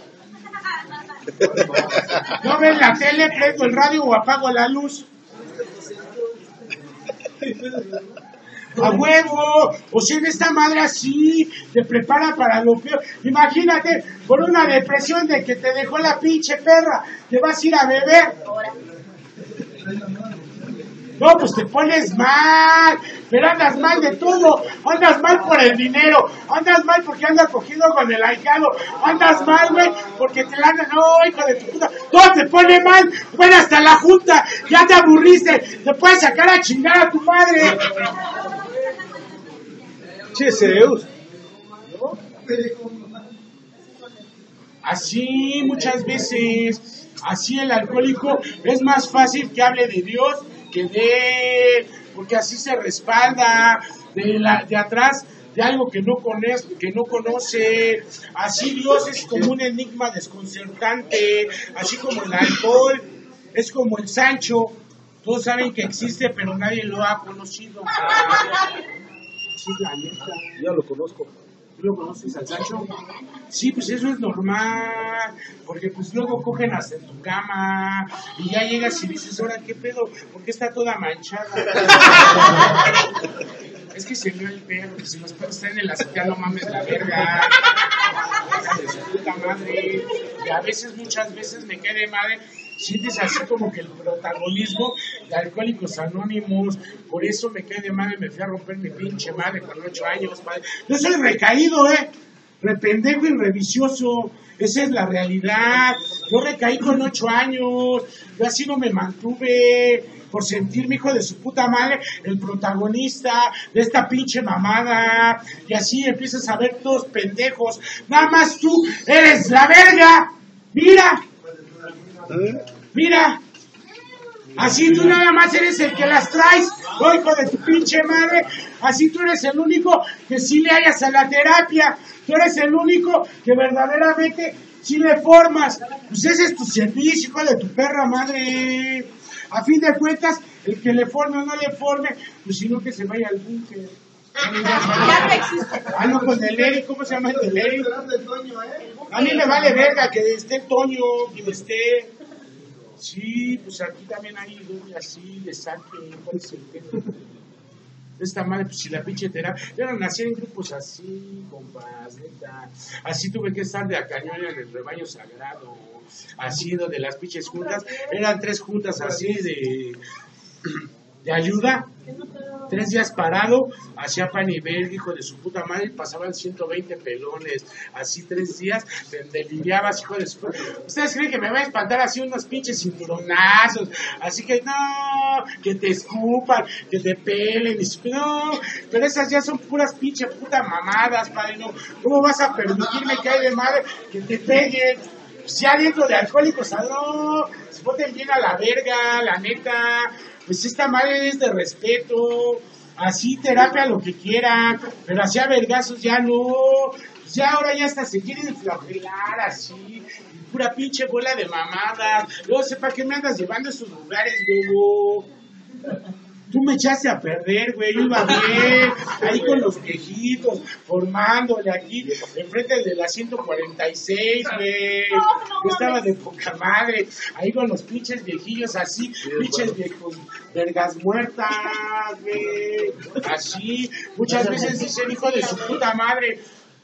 no ves la tele, prendo el radio o apago la luz. A huevo, o sea, en esta madre así, te prepara para lo peor. Imagínate, por una depresión de que te dejó la pinche perra, te vas a ir a beber. No, pues te pones mal, pero andas mal de todo, andas mal por el dinero, andas mal porque andas cogido con el ahijado, andas mal, güey, porque te la andan, no, hijo de tu puta, todo te pone mal, bueno, hasta la junta, ya te aburriste, te puedes sacar a chingar a tu madre. Che, Zeus. Así muchas veces, así el alcohólico es más fácil que hable de Dios que de él, porque así se respalda de, la, de atrás de algo que no, conoce, que no conoce. Así Dios es como un enigma desconcertante, así como el alcohol es como el Sancho, todos saben que existe pero nadie lo ha conocido. Sí, la neta. Yo lo conozco. ¿Tú lo conoces al Sancho? Sí, pues eso es normal, porque pues luego cogen hasta en tu cama y ya llegas y dices, ahora, ¿qué pedo? ¿Por qué está toda manchada? Es que se vio el perro, que si los perros están en la azotea, no mames la verga. De su puta madre. Y a veces, muchas veces me quedé madre. Sientes así como que el protagonismo de Alcohólicos Anónimos. Por eso me quedé de madre, me fui a romper mi pinche madre con ocho años, padre. Yo soy recaído, eh, rependejo y revicioso. Esa es la realidad. Yo recaí con ocho años. Yo así no me mantuve por sentirme, hijo de su puta madre, el protagonista de esta pinche mamada. Y así empiezas a ver todos pendejos. Nada más tú eres la verga. Mira. Mira, así tú nada más eres el que las traes, oh, hijo de tu pinche madre. Así tú eres el único que sí le hallas a la terapia. Tú eres el único que verdaderamente sí le formas. Pues ese es tu servicio, hijo de tu perra madre. A fin de cuentas, el que le forme o no le forme, pues sino que se vaya al búnker. Ya no existe. Ah, no, con el Eri, ¿cómo se llama el Eri? A mí me vale verga que esté Toño, que esté. Sí, pues aquí también hay donde así le saque. ¿Cuál es el tema? Esta madre, pues si la pinche terapia. Yo no nací en grupos así, compas, neta. Así tuve que estar de a cañón en el rebaño sagrado. Así donde las pinches juntas. Eran tres juntas así de. de ayuda. Tres días parado, hacía pan y verga, hijo de su puta madre, pasaban ciento veinte pelones, así tres días, te, te limpiabas, hijo de su puta. ¿Ustedes creen que me va a espantar así unos pinches cinturonazos? Así que no, que te escupan, que te pelen, y su, no, pero esas ya son puras pinches putas mamadas, padre, no. ¿Cómo vas a permitirme que hay de madre que te peguen? Pues ya dentro de Alcohólicos, no, se boten bien a la verga, la neta. Pues esta madre es de respeto, así terapia lo que quieran, pero así a vergazos ya no, pues ya ahora ya hasta se quieren flagelar así, pura pinche bola de mamadas. Luego sé para qué me andas llevando a esos lugares, huevo. Tú me echaste a perder, güey, yo iba bien, ahí con los viejitos, formándole aquí, enfrente de la ciento cuarenta y seis, güey, yo estaba de poca madre, ahí con los pinches viejillos así, pinches viejos, vergas muertas, güey, así, muchas veces dicen hijo de su puta madre.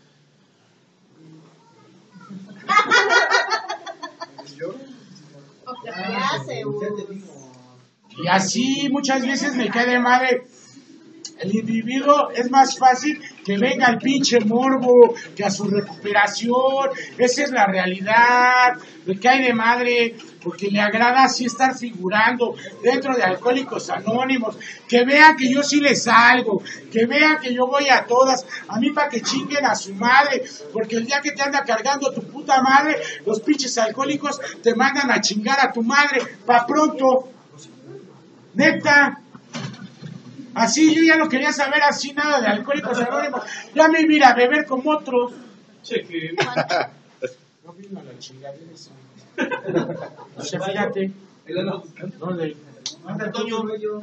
¿Qué hace, Y así muchas veces me cae de madre. El individuo es más fácil que venga al pinche morbo, que a su recuperación. Esa es la realidad. Me cae de madre porque le agrada así estar figurando dentro de Alcohólicos Anónimos. Que vean que yo sí les salgo, que vean que yo voy a todas. A mí para que chinguen a su madre, porque el día que te anda cargando tu puta madre, los pinches alcohólicos te mandan a chingar a tu madre. Pa' pronto. Neta, así yo ya no quería saber así nada de Alcohólicos Anónimos. Ya me iba a ir a beber como otros. Cheque. No vino a la chingadera esa. O sea, fíjate. No, de Antonio.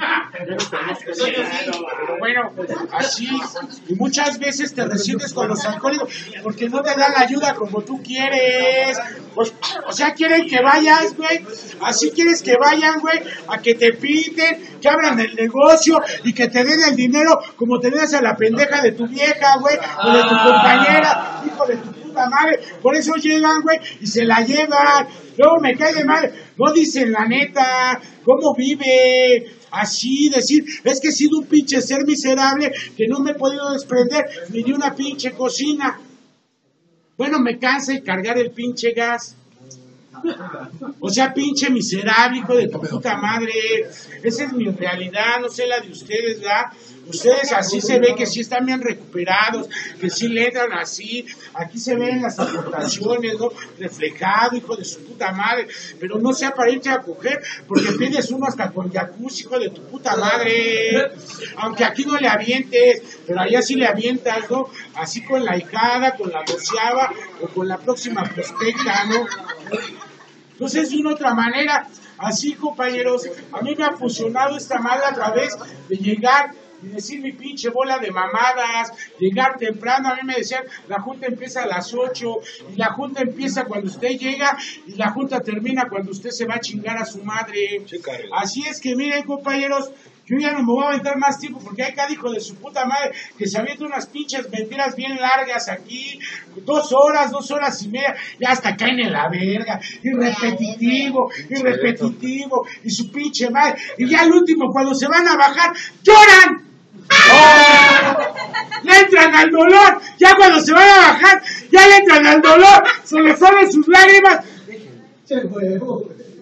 Pero bueno, así. Y muchas veces te resientes con los alcohólicos porque no te dan la ayuda como tú quieres. Pues, o sea, quieren que vayas, güey. Así quieres que vayan, güey, a que te pinten, que abran el negocio y que te den el dinero como te das a la pendeja de tu vieja, güey, o de tu compañera, hijo de tu puta madre. Por eso llegan, güey, y se la llevan. Luego me cae de madre. No dicen la neta, cómo vive. Así decir, es que he sido un pinche ser miserable que no me he podido desprender ni de una pinche cocina. Bueno, me cansa de cargar el pinche gas. O sea, pinche miserable, hijo de tu puta madre. Esa es mi realidad, no sé la de ustedes, ¿verdad? Ustedes así se ve que sí están bien recuperados, que sí le entran así. Aquí se ven las aportaciones, ¿no? Reflejado, hijo de su puta madre. Pero no sea para irte a coger, porque pides uno hasta con jacuzzi, hijo de tu puta madre. Aunque aquí no le avientes, pero allá sí le avientas, ¿no? Así con la hijada, con la doceava o con la próxima prospecta, ¿no? Entonces, de una otra manera, así, compañeros, a mí me ha funcionado esta madre a través de llegar y decir mi pinche bola de mamadas, llegar temprano. A mí me decían, la junta empieza a las ocho, y la junta empieza cuando usted llega, y la junta termina cuando usted se va a chingar a su madre. Sí, así es que, miren, compañeros, yo ya no me voy a aventar más tiempo porque hay cada hijo de su puta madre que se avienta unas pinches mentiras bien largas aquí, dos horas, dos horas y media, ya hasta caen en la verga, y repetitivo, y repetitivo, y su pinche madre, y ya al último cuando se van a bajar, ¡lloran! ¡Oh! Le entran al dolor, ya cuando se van a bajar, ya le entran al dolor, se les salen sus lágrimas. ¡Che huevo!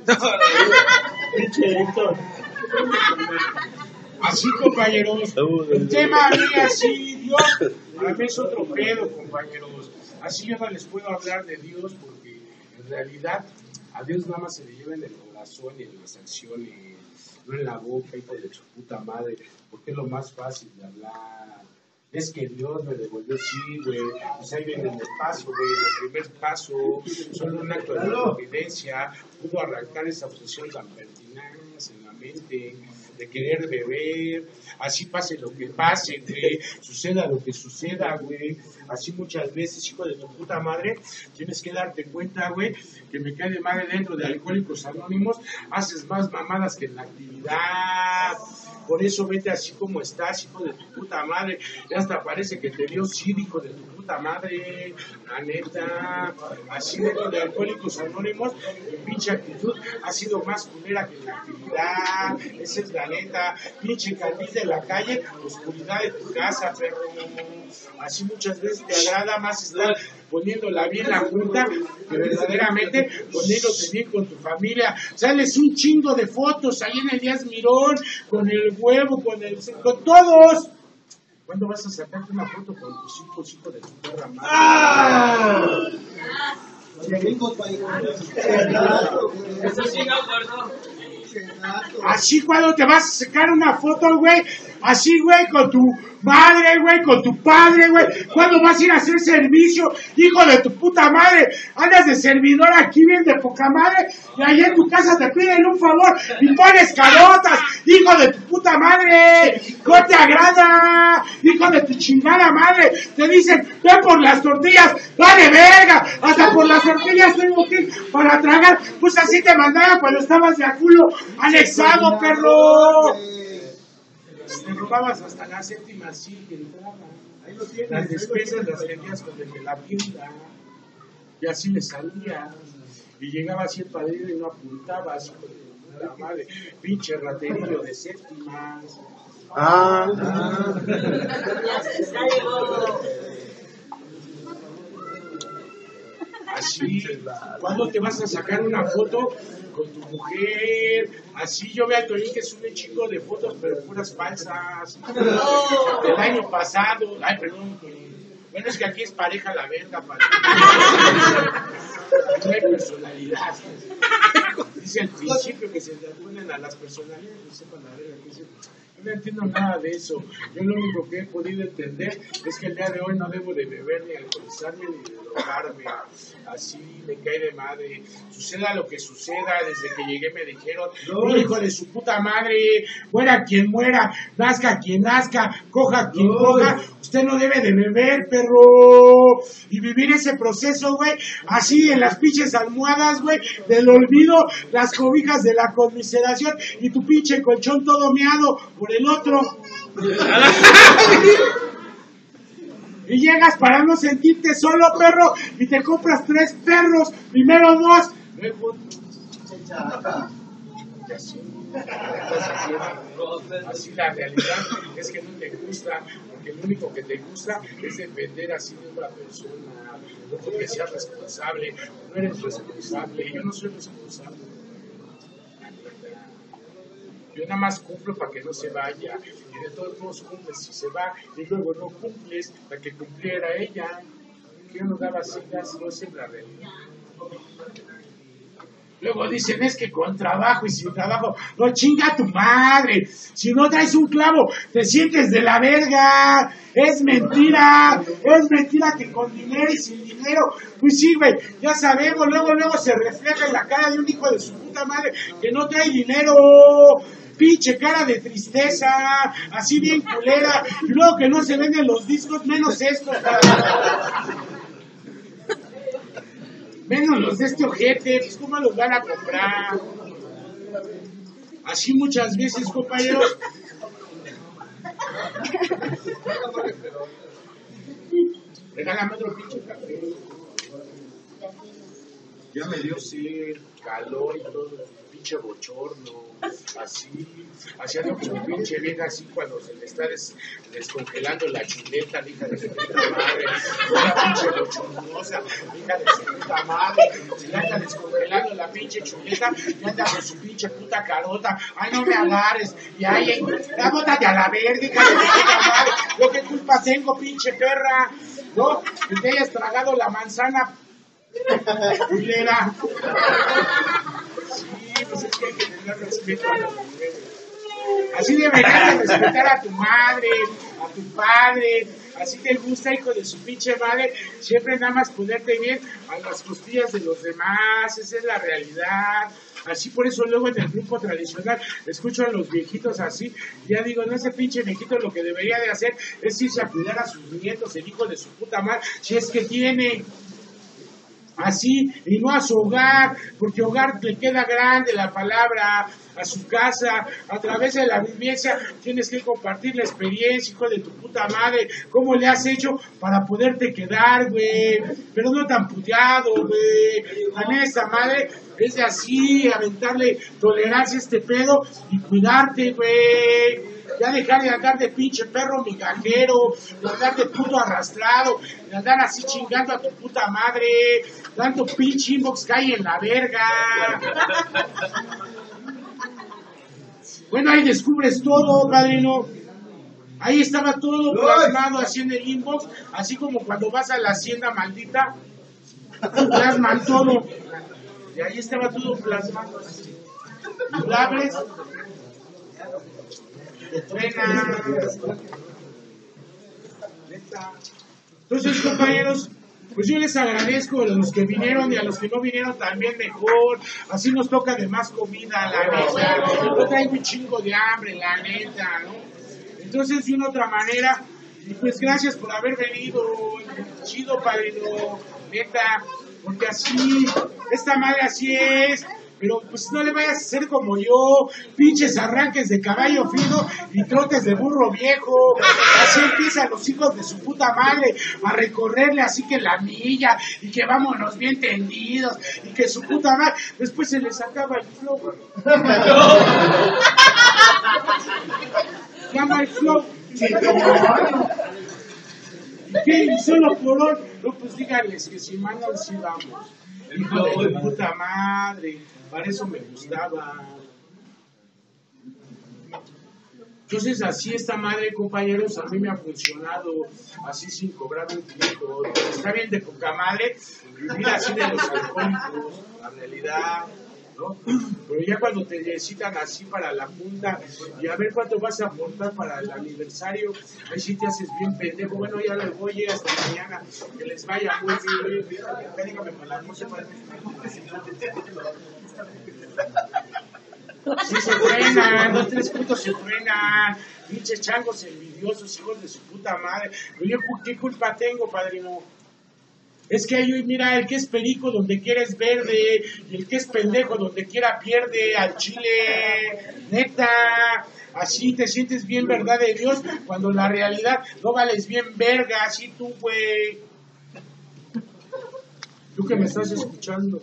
¡Che Héctor! Así, compañeros, el tema a mí así, Dios, a mí es otro pedo, compañeros. Así yo no les puedo hablar de Dios porque en realidad a Dios nada más se le lleva en el corazón y en las acciones, no en la boca, hijo de su puta madre, porque es lo más fácil de hablar. Es que Dios me devolvió, sí, güey. Pues ahí viene el paso, güey. El primer paso, solo un acto de providencia, pudo arrancar esa obsesión tan pertinaz en la mente de querer beber. Así pase lo que pase, güey. Suceda lo que suceda, güey. Así muchas veces, hijo de tu puta madre, tienes que darte cuenta, güey, que me cae de madre dentro de Alcohólicos Anónimos. Haces más mamadas que en la actividad. Por eso vete así como estás, hijo de tu puta madre. Ya hasta parece que te dio sí, hijo de tu puta madre. La neta. Así dentro de Alcohólicos Anónimos, mi pinche actitud ha sido más culera que en la actividad. Esa es la neta. Pinche candil de la calle, oscuridad de tu casa, perro. Así muchas veces te agrada más estar poniéndola bien la junta que verdaderamente poniéndote bien con tu familia. Sales un chingo de fotos ahí en el Díaz Mirón, con el huevo, con el con todos. ¿Cuándo vas a sacarte una foto con tus hijos, hijo de tu perra madre? ¡Ah! Así cuando te vas a sacar una foto, güey, Así, güey, con tu madre, güey, con tu padre, güey. ¿Cuándo vas a ir a hacer servicio? Hijo de tu puta madre. Andas de servidor aquí bien de poca madre. Y ahí en tu casa te piden un favor y pones carotas. Hijo de tu puta madre. No te agrada. Hijo de tu chingada madre. Te dicen, ven por las tortillas. Vale, verga. Hasta por las tortillas tengo que ir para tragar. Pues así te mandaba cuando estabas de a culo anexado, perro. Te robabas hasta la séptima, sí, que entraba. Ahí lo tienes. Las despensas las vendías con el de la tienda. Y así le salía. Y llegaba así el padrino y no apuntaba. Así con la madre. Pinche raterillo de séptimas. Ah. ah. Así, ¿cuándo te vas a sacar una foto con tu mujer? Así yo veo a Torín que sube un chingo de fotos, pero puras falsas. Del año pasado. Ay, perdón, Torín. Bueno, es que aquí es pareja la verga, padre. No hay personalidad. Dice al principio que se le ponen a las personalidades, no sepan la verga que dicen. No entiendo nada de eso. Yo lo único que he podido entender es que el día de hoy no debo de beber ni alcoholizarme ni de drogarme. Así me cae de madre. Suceda lo que suceda, desde que llegué me dijeron, no, hijo de su puta madre, muera quien muera, nazca quien nazca, coja quien no. coja. Usted no debe de beber, perro. Y vivir ese proceso, güey, así en las pinches almohadas, güey, del olvido, las cobijas de la conmiseración y tu pinche colchón todo meado por el otro. Y llegas para no sentirte solo, perro, y te compras tres perros, primero dos, luego... Y así, así la realidad es que no te gusta, porque lo único que te gusta es depender así de otra persona, no porque seas responsable, no eres responsable, yo no soy responsable. Yo nada más cumplo para que no se vaya. Y de todos modos cumples si se va. Y luego no cumples para que cumpliera ella. Que yo no daba siglas, no es en la realidad. Luego dicen, es que con trabajo y sin trabajo, no chinga tu madre. Si no traes un clavo, te sientes de la verga. Es mentira. Es mentira que con dinero y sin dinero. Pues sí, güey, ya sabemos, luego, luego se refleja en la cara de un hijo de su puta madre que no trae dinero. Pinche cara de tristeza, así bien culera, y luego que no se venden los discos, menos estos, menos los de este ojete, pues cómo los van a comprar. Así muchas veces, compañeros. Regálame otro pinche café. Ya me dio sed, calor y todo, pinche bochorno, así, así ando como pinche vieja así cuando se le está des, descongelando la chuleta, la hija de su puta madre, una pinche bochornosa, hija de su puta madre, se le anda descongelando la pinche chuleta y anda con su pinche puta carota, ay no me agarres, y ay, ya bótate a la verga, hija de su puta madre, yo qué culpa tengo, pinche perra, ¿no? Que te hayas tragado la manzana. Culera. Sí, pues es que hay que tener respeto a las mujeres. Así deberías de respetar a tu madre, a tu padre. Así te gusta, hijo de su pinche madre, siempre nada más ponerte bien a las costillas de los demás. Esa es la realidad. Así por eso luego en el grupo tradicional escucho a los viejitos así, ya digo, no, ese pinche viejito lo que debería de hacer es irse a cuidar a sus nietos, el hijo de su puta madre, si es que tiene. Así, y no a su hogar, porque hogar le queda grande la palabra, a su casa, a través de la vivencia, tienes que compartir la experiencia, hijo de tu puta madre, cómo le has hecho para poderte quedar, güey, pero no tan puteado, güey, también esa madre es de así, aventarle tolerancia a este pedo y cuidarte, güey. Ya dejar de andar de pinche perro migajero, de andar de puto arrastrado, de andar así chingando a tu puta madre, tanto pinche inbox que hay en la verga. Bueno, ahí descubres todo, padrino. Ahí estaba todo plasmado así en el inbox, así como cuando vas a la hacienda maldita, plasman todo. Y ahí estaba todo plasmado así. Y lo abres. te truena. Entonces, compañeros, pues yo les agradezco a los que vinieron y a los que no vinieron también mejor. Así nos toca de más comida, la neta. Yo traigo un chingo de hambre, la neta, ¿no? Entonces, de una otra manera, y pues gracias por haber venido. Chido, padrino, neta. Porque así, esta madre así es. Pero pues no le vayas a hacer como yo, pinches arranques de caballo fino y trotes de burro viejo. Así empiezan los hijos de su puta madre a recorrerle así que la milla y que vámonos bien tendidos y que su puta madre, después se les acaba el flow. Llama el flow. ¿Qué? Solo por hoy. No, pues díganles que si mandan sí vamos. Hijo de puta madre, para eso me gustaba. Entonces así esta madre, compañeros, a mí me ha funcionado así sin cobrar un quinto. Está bien de poca madre vivir así de los alcohólicos, la realidad, ¿no? Pero ya cuando te necesitan así para la junta y a ver cuánto vas a aportar para el aniversario, ahí sí te haces bien pendejo. Bueno, ya le voy hasta mañana, que les vaya muy bien. Dígame para la noche, para sí se truenan, dos, tres puntos se truenan, pinches changos envidiosos, hijos de su puta madre. Pero yo, ¿qué culpa tengo, padrino? Es que ahí, mira, el que es perico donde quiera es verde, y el que es pendejo donde quiera pierde al chile, neta. Así te sientes bien, verdad de Dios, cuando la realidad no vales bien verga, así tú, güey. Tú que me estás escuchando.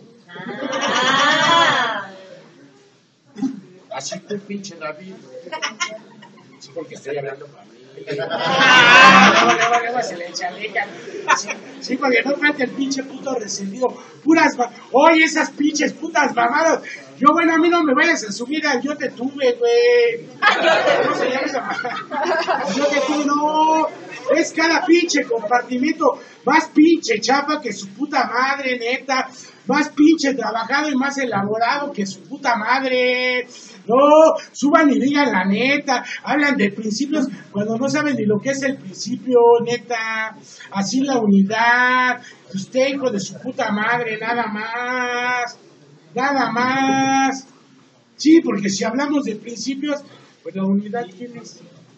Así tú, pinche David. Sí, porque estoy hablando para mí. Ah, no, no, no, no, se le enchalecan. Sí, sí, porque no falta el pinche puto resentido. Puras, oye, esas pinches putas mamadas. Yo, bueno, a mí no me vayas a subir al yo te tuve, güey. ¿Cómo se llama esa mamada? Yo te tuve, no. Es cada pinche compartimiento más pinche chapa que su puta madre, neta. Más pinche trabajado y más elaborado que su puta madre. No, suban y digan la neta. Hablan de principios cuando no saben ni lo que es el principio, neta. Así la unidad. Usted, hijo de su puta madre, nada más. Nada más. Sí, porque si hablamos de principios, pues la unidad, ¿quién es?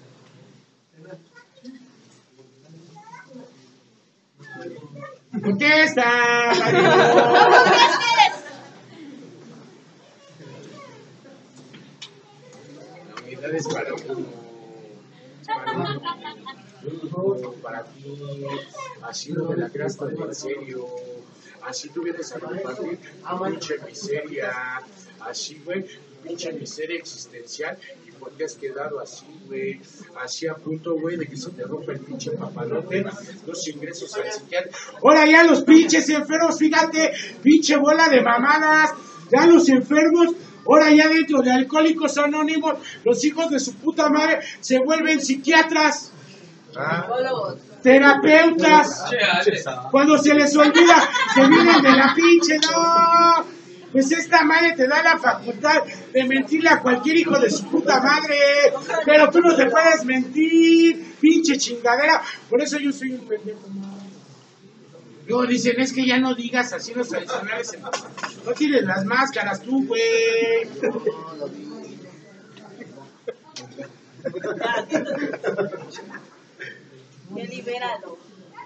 Contesta, Mario. La unidad es para uno. Es para uno, para ti. Así no me la creas tan en serio. Así tú vienes a compartir pinche miseria. Así, güey, pinche miseria existencial. ¿Y por qué has quedado así, güey? Así a punto, güey, de que se te rompa el pinche papalote, los ingresos al psiquiatra. Ahora ya los pinches enfermos, fíjate, pinche bola de mamadas. Ya los enfermos, ahora ya dentro de Alcohólicos Anónimos, los hijos de su puta madre se vuelven psiquiatras. Ah. Terapeutas. Cuando se les olvida, se vienen de la pinche, no. Pues esta madre te da la facultad de mentirle a cualquier hijo de su puta madre. Pero tú no te puedes mentir, pinche chingadera. Por eso yo soy un pendejo. Luego dicen, es que ya no digas así los tradicionales. No tienes las máscaras tú, güey. Ya libéralo.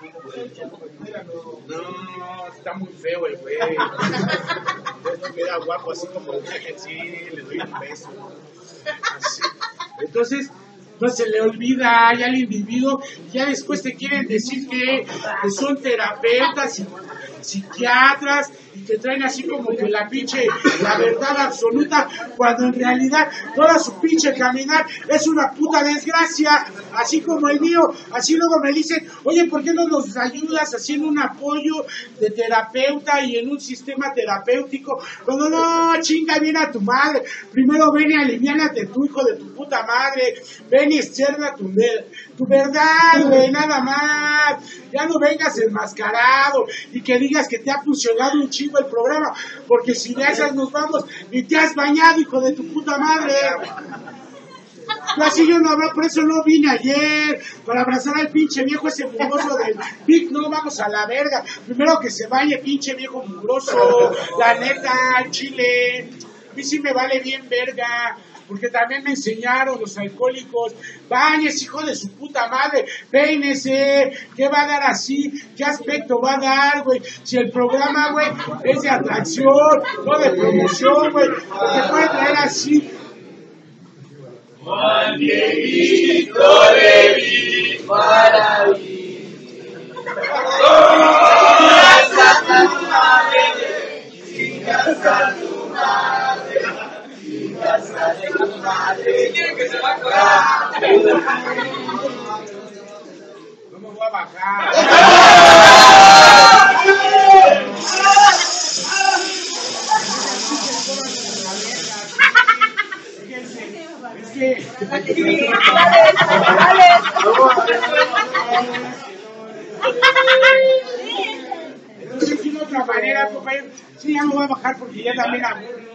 No, está muy feo el güey. No queda guapo, así como el traje, sí, le doy un beso. Así. Entonces, no se le olvida ya al individuo, ya después te quieren decir que, que son terapeutas y psiquiatras y te traen así como que la pinche, la verdad absoluta, cuando en realidad toda su pinche caminar es una puta desgracia, así como el mío. Así luego me dicen, oye, ¿por qué no nos ayudas haciendo un apoyo de terapeuta y en un sistema terapéutico? Cuando no, chinga bien a tu madre, primero ven y aliviánate tu hijo de tu puta madre, ven y externa tu, tu verdad, güey, nada más. Ya no vengas enmascarado y que digas que te ha funcionado un chingo el programa, porque si de esas nos vamos, ni te has bañado, hijo de tu puta madre. Yo así yo no hablo, por eso no vine ayer, para abrazar al pinche viejo ese mugroso del Vic, no, vamos a la verga. Primero que se vaya, pinche viejo mugroso, la neta, al chile. A mí sí me vale bien verga. Porque también me enseñaron los alcohólicos, bañes, hijo de su puta madre, peínese, ¿qué va a dar así? ¿Qué aspecto va a dar, güey? Si el programa, güey, es de atracción, no de promoción, güey, porque puede traer así. Juan Dieguito de mi maravilla. Casa tu madre, casa tu madre. ¿Quieren que se va a colar? No me voy a bajar. Es que... Entonces, de otra manera, compañero, sí, ya me voy a bajar porque ya también aburro.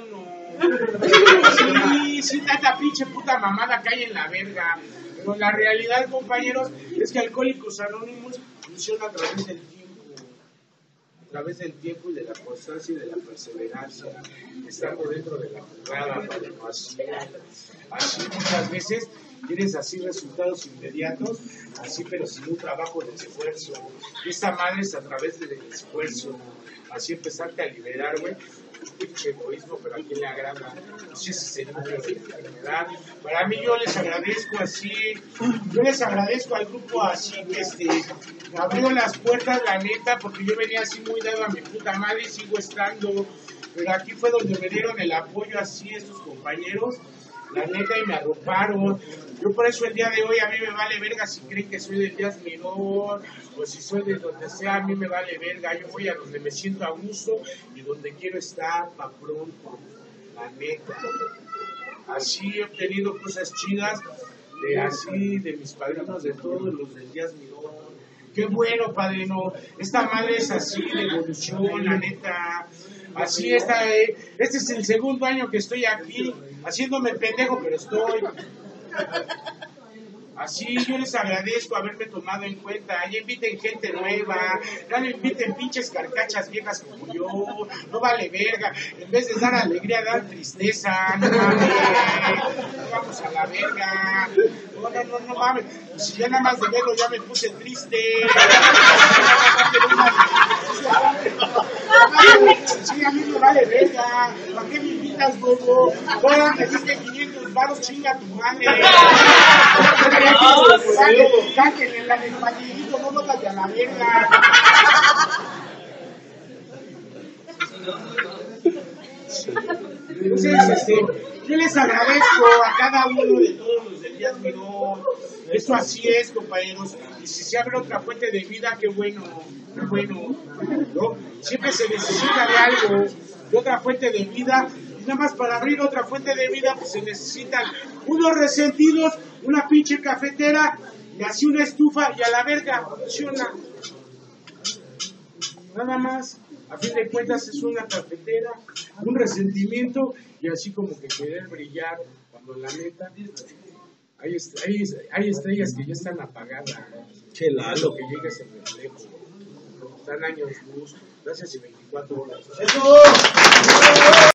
Sí, sí, tanta pinche puta mamada que hay en la verga. Pero la realidad, compañeros, es que Alcohólicos Anónimos funciona a través del tiempo. A través del tiempo y de la constancia y de la perseverancia. Estando dentro de la jugada, así, así muchas veces tienes así resultados inmediatos, así pero sin un trabajo de esfuerzo. Esta madre es a través del esfuerzo. Así empezarte a liberar, güey. Pinche egoísmo, pero a quien le agrada. Así es el núcleo de la enfermedad. Para mí, yo les agradezco así. Yo les agradezco al grupo así que este, me abrió las puertas, la neta, porque yo venía así muy dado a mi puta madre y sigo estando. Pero aquí fue donde me dieron el apoyo así estos compañeros. La neta, y me arroparon. Yo por eso el día de hoy a mí me vale verga si creen que soy del Jazz Mirón o si soy de donde sea, a mí me vale verga. Yo voy a donde me siento a gusto y donde quiero estar pa' pronto. La neta. Así he obtenido cosas chidas de así, de mis padrinos, de todos los del Jazz Mirón. Qué bueno, padrino. Esta madre es así de evolución, la neta. Así está, eh. Este es el segundo año que estoy aquí, haciéndome pendejo, pero estoy. Así, yo les agradezco haberme tomado en cuenta. Ya inviten gente nueva, ya no inviten pinches carcachas viejas como yo. No vale verga. En vez de dar alegría, dar tristeza. No mames. No vamos a la verga. No, no, no, no mames. Si ya nada más de verlo ya me puse triste. Sí, a mí me vale verga. ¿Para qué me invitas, huevo? Ahora me diste quinientos varos, chinga tu madre. Cáquenle en la del payillito, no botas a la verga. Entonces, este, yo les agradezco a cada uno de todos los del Jazz Mirón. Esto así es, compañeros. Y si se abre otra fuente de vida, qué bueno, qué bueno, ¿no? Siempre se necesita de algo, de otra fuente de vida. Y nada más para abrir otra fuente de vida, pues se necesitan unos resentidos, una pinche cafetera y así una estufa y a la verga funciona. Nada más. A fin de cuentas es una cafetera, un resentimiento y así como que querer brillar cuando la neta hay, est hay, hay estrellas que ya están apagadas. Chela. Lo que llega es el reflejo. Están años luz, gracias y veinticuatro horas. ¡Eso!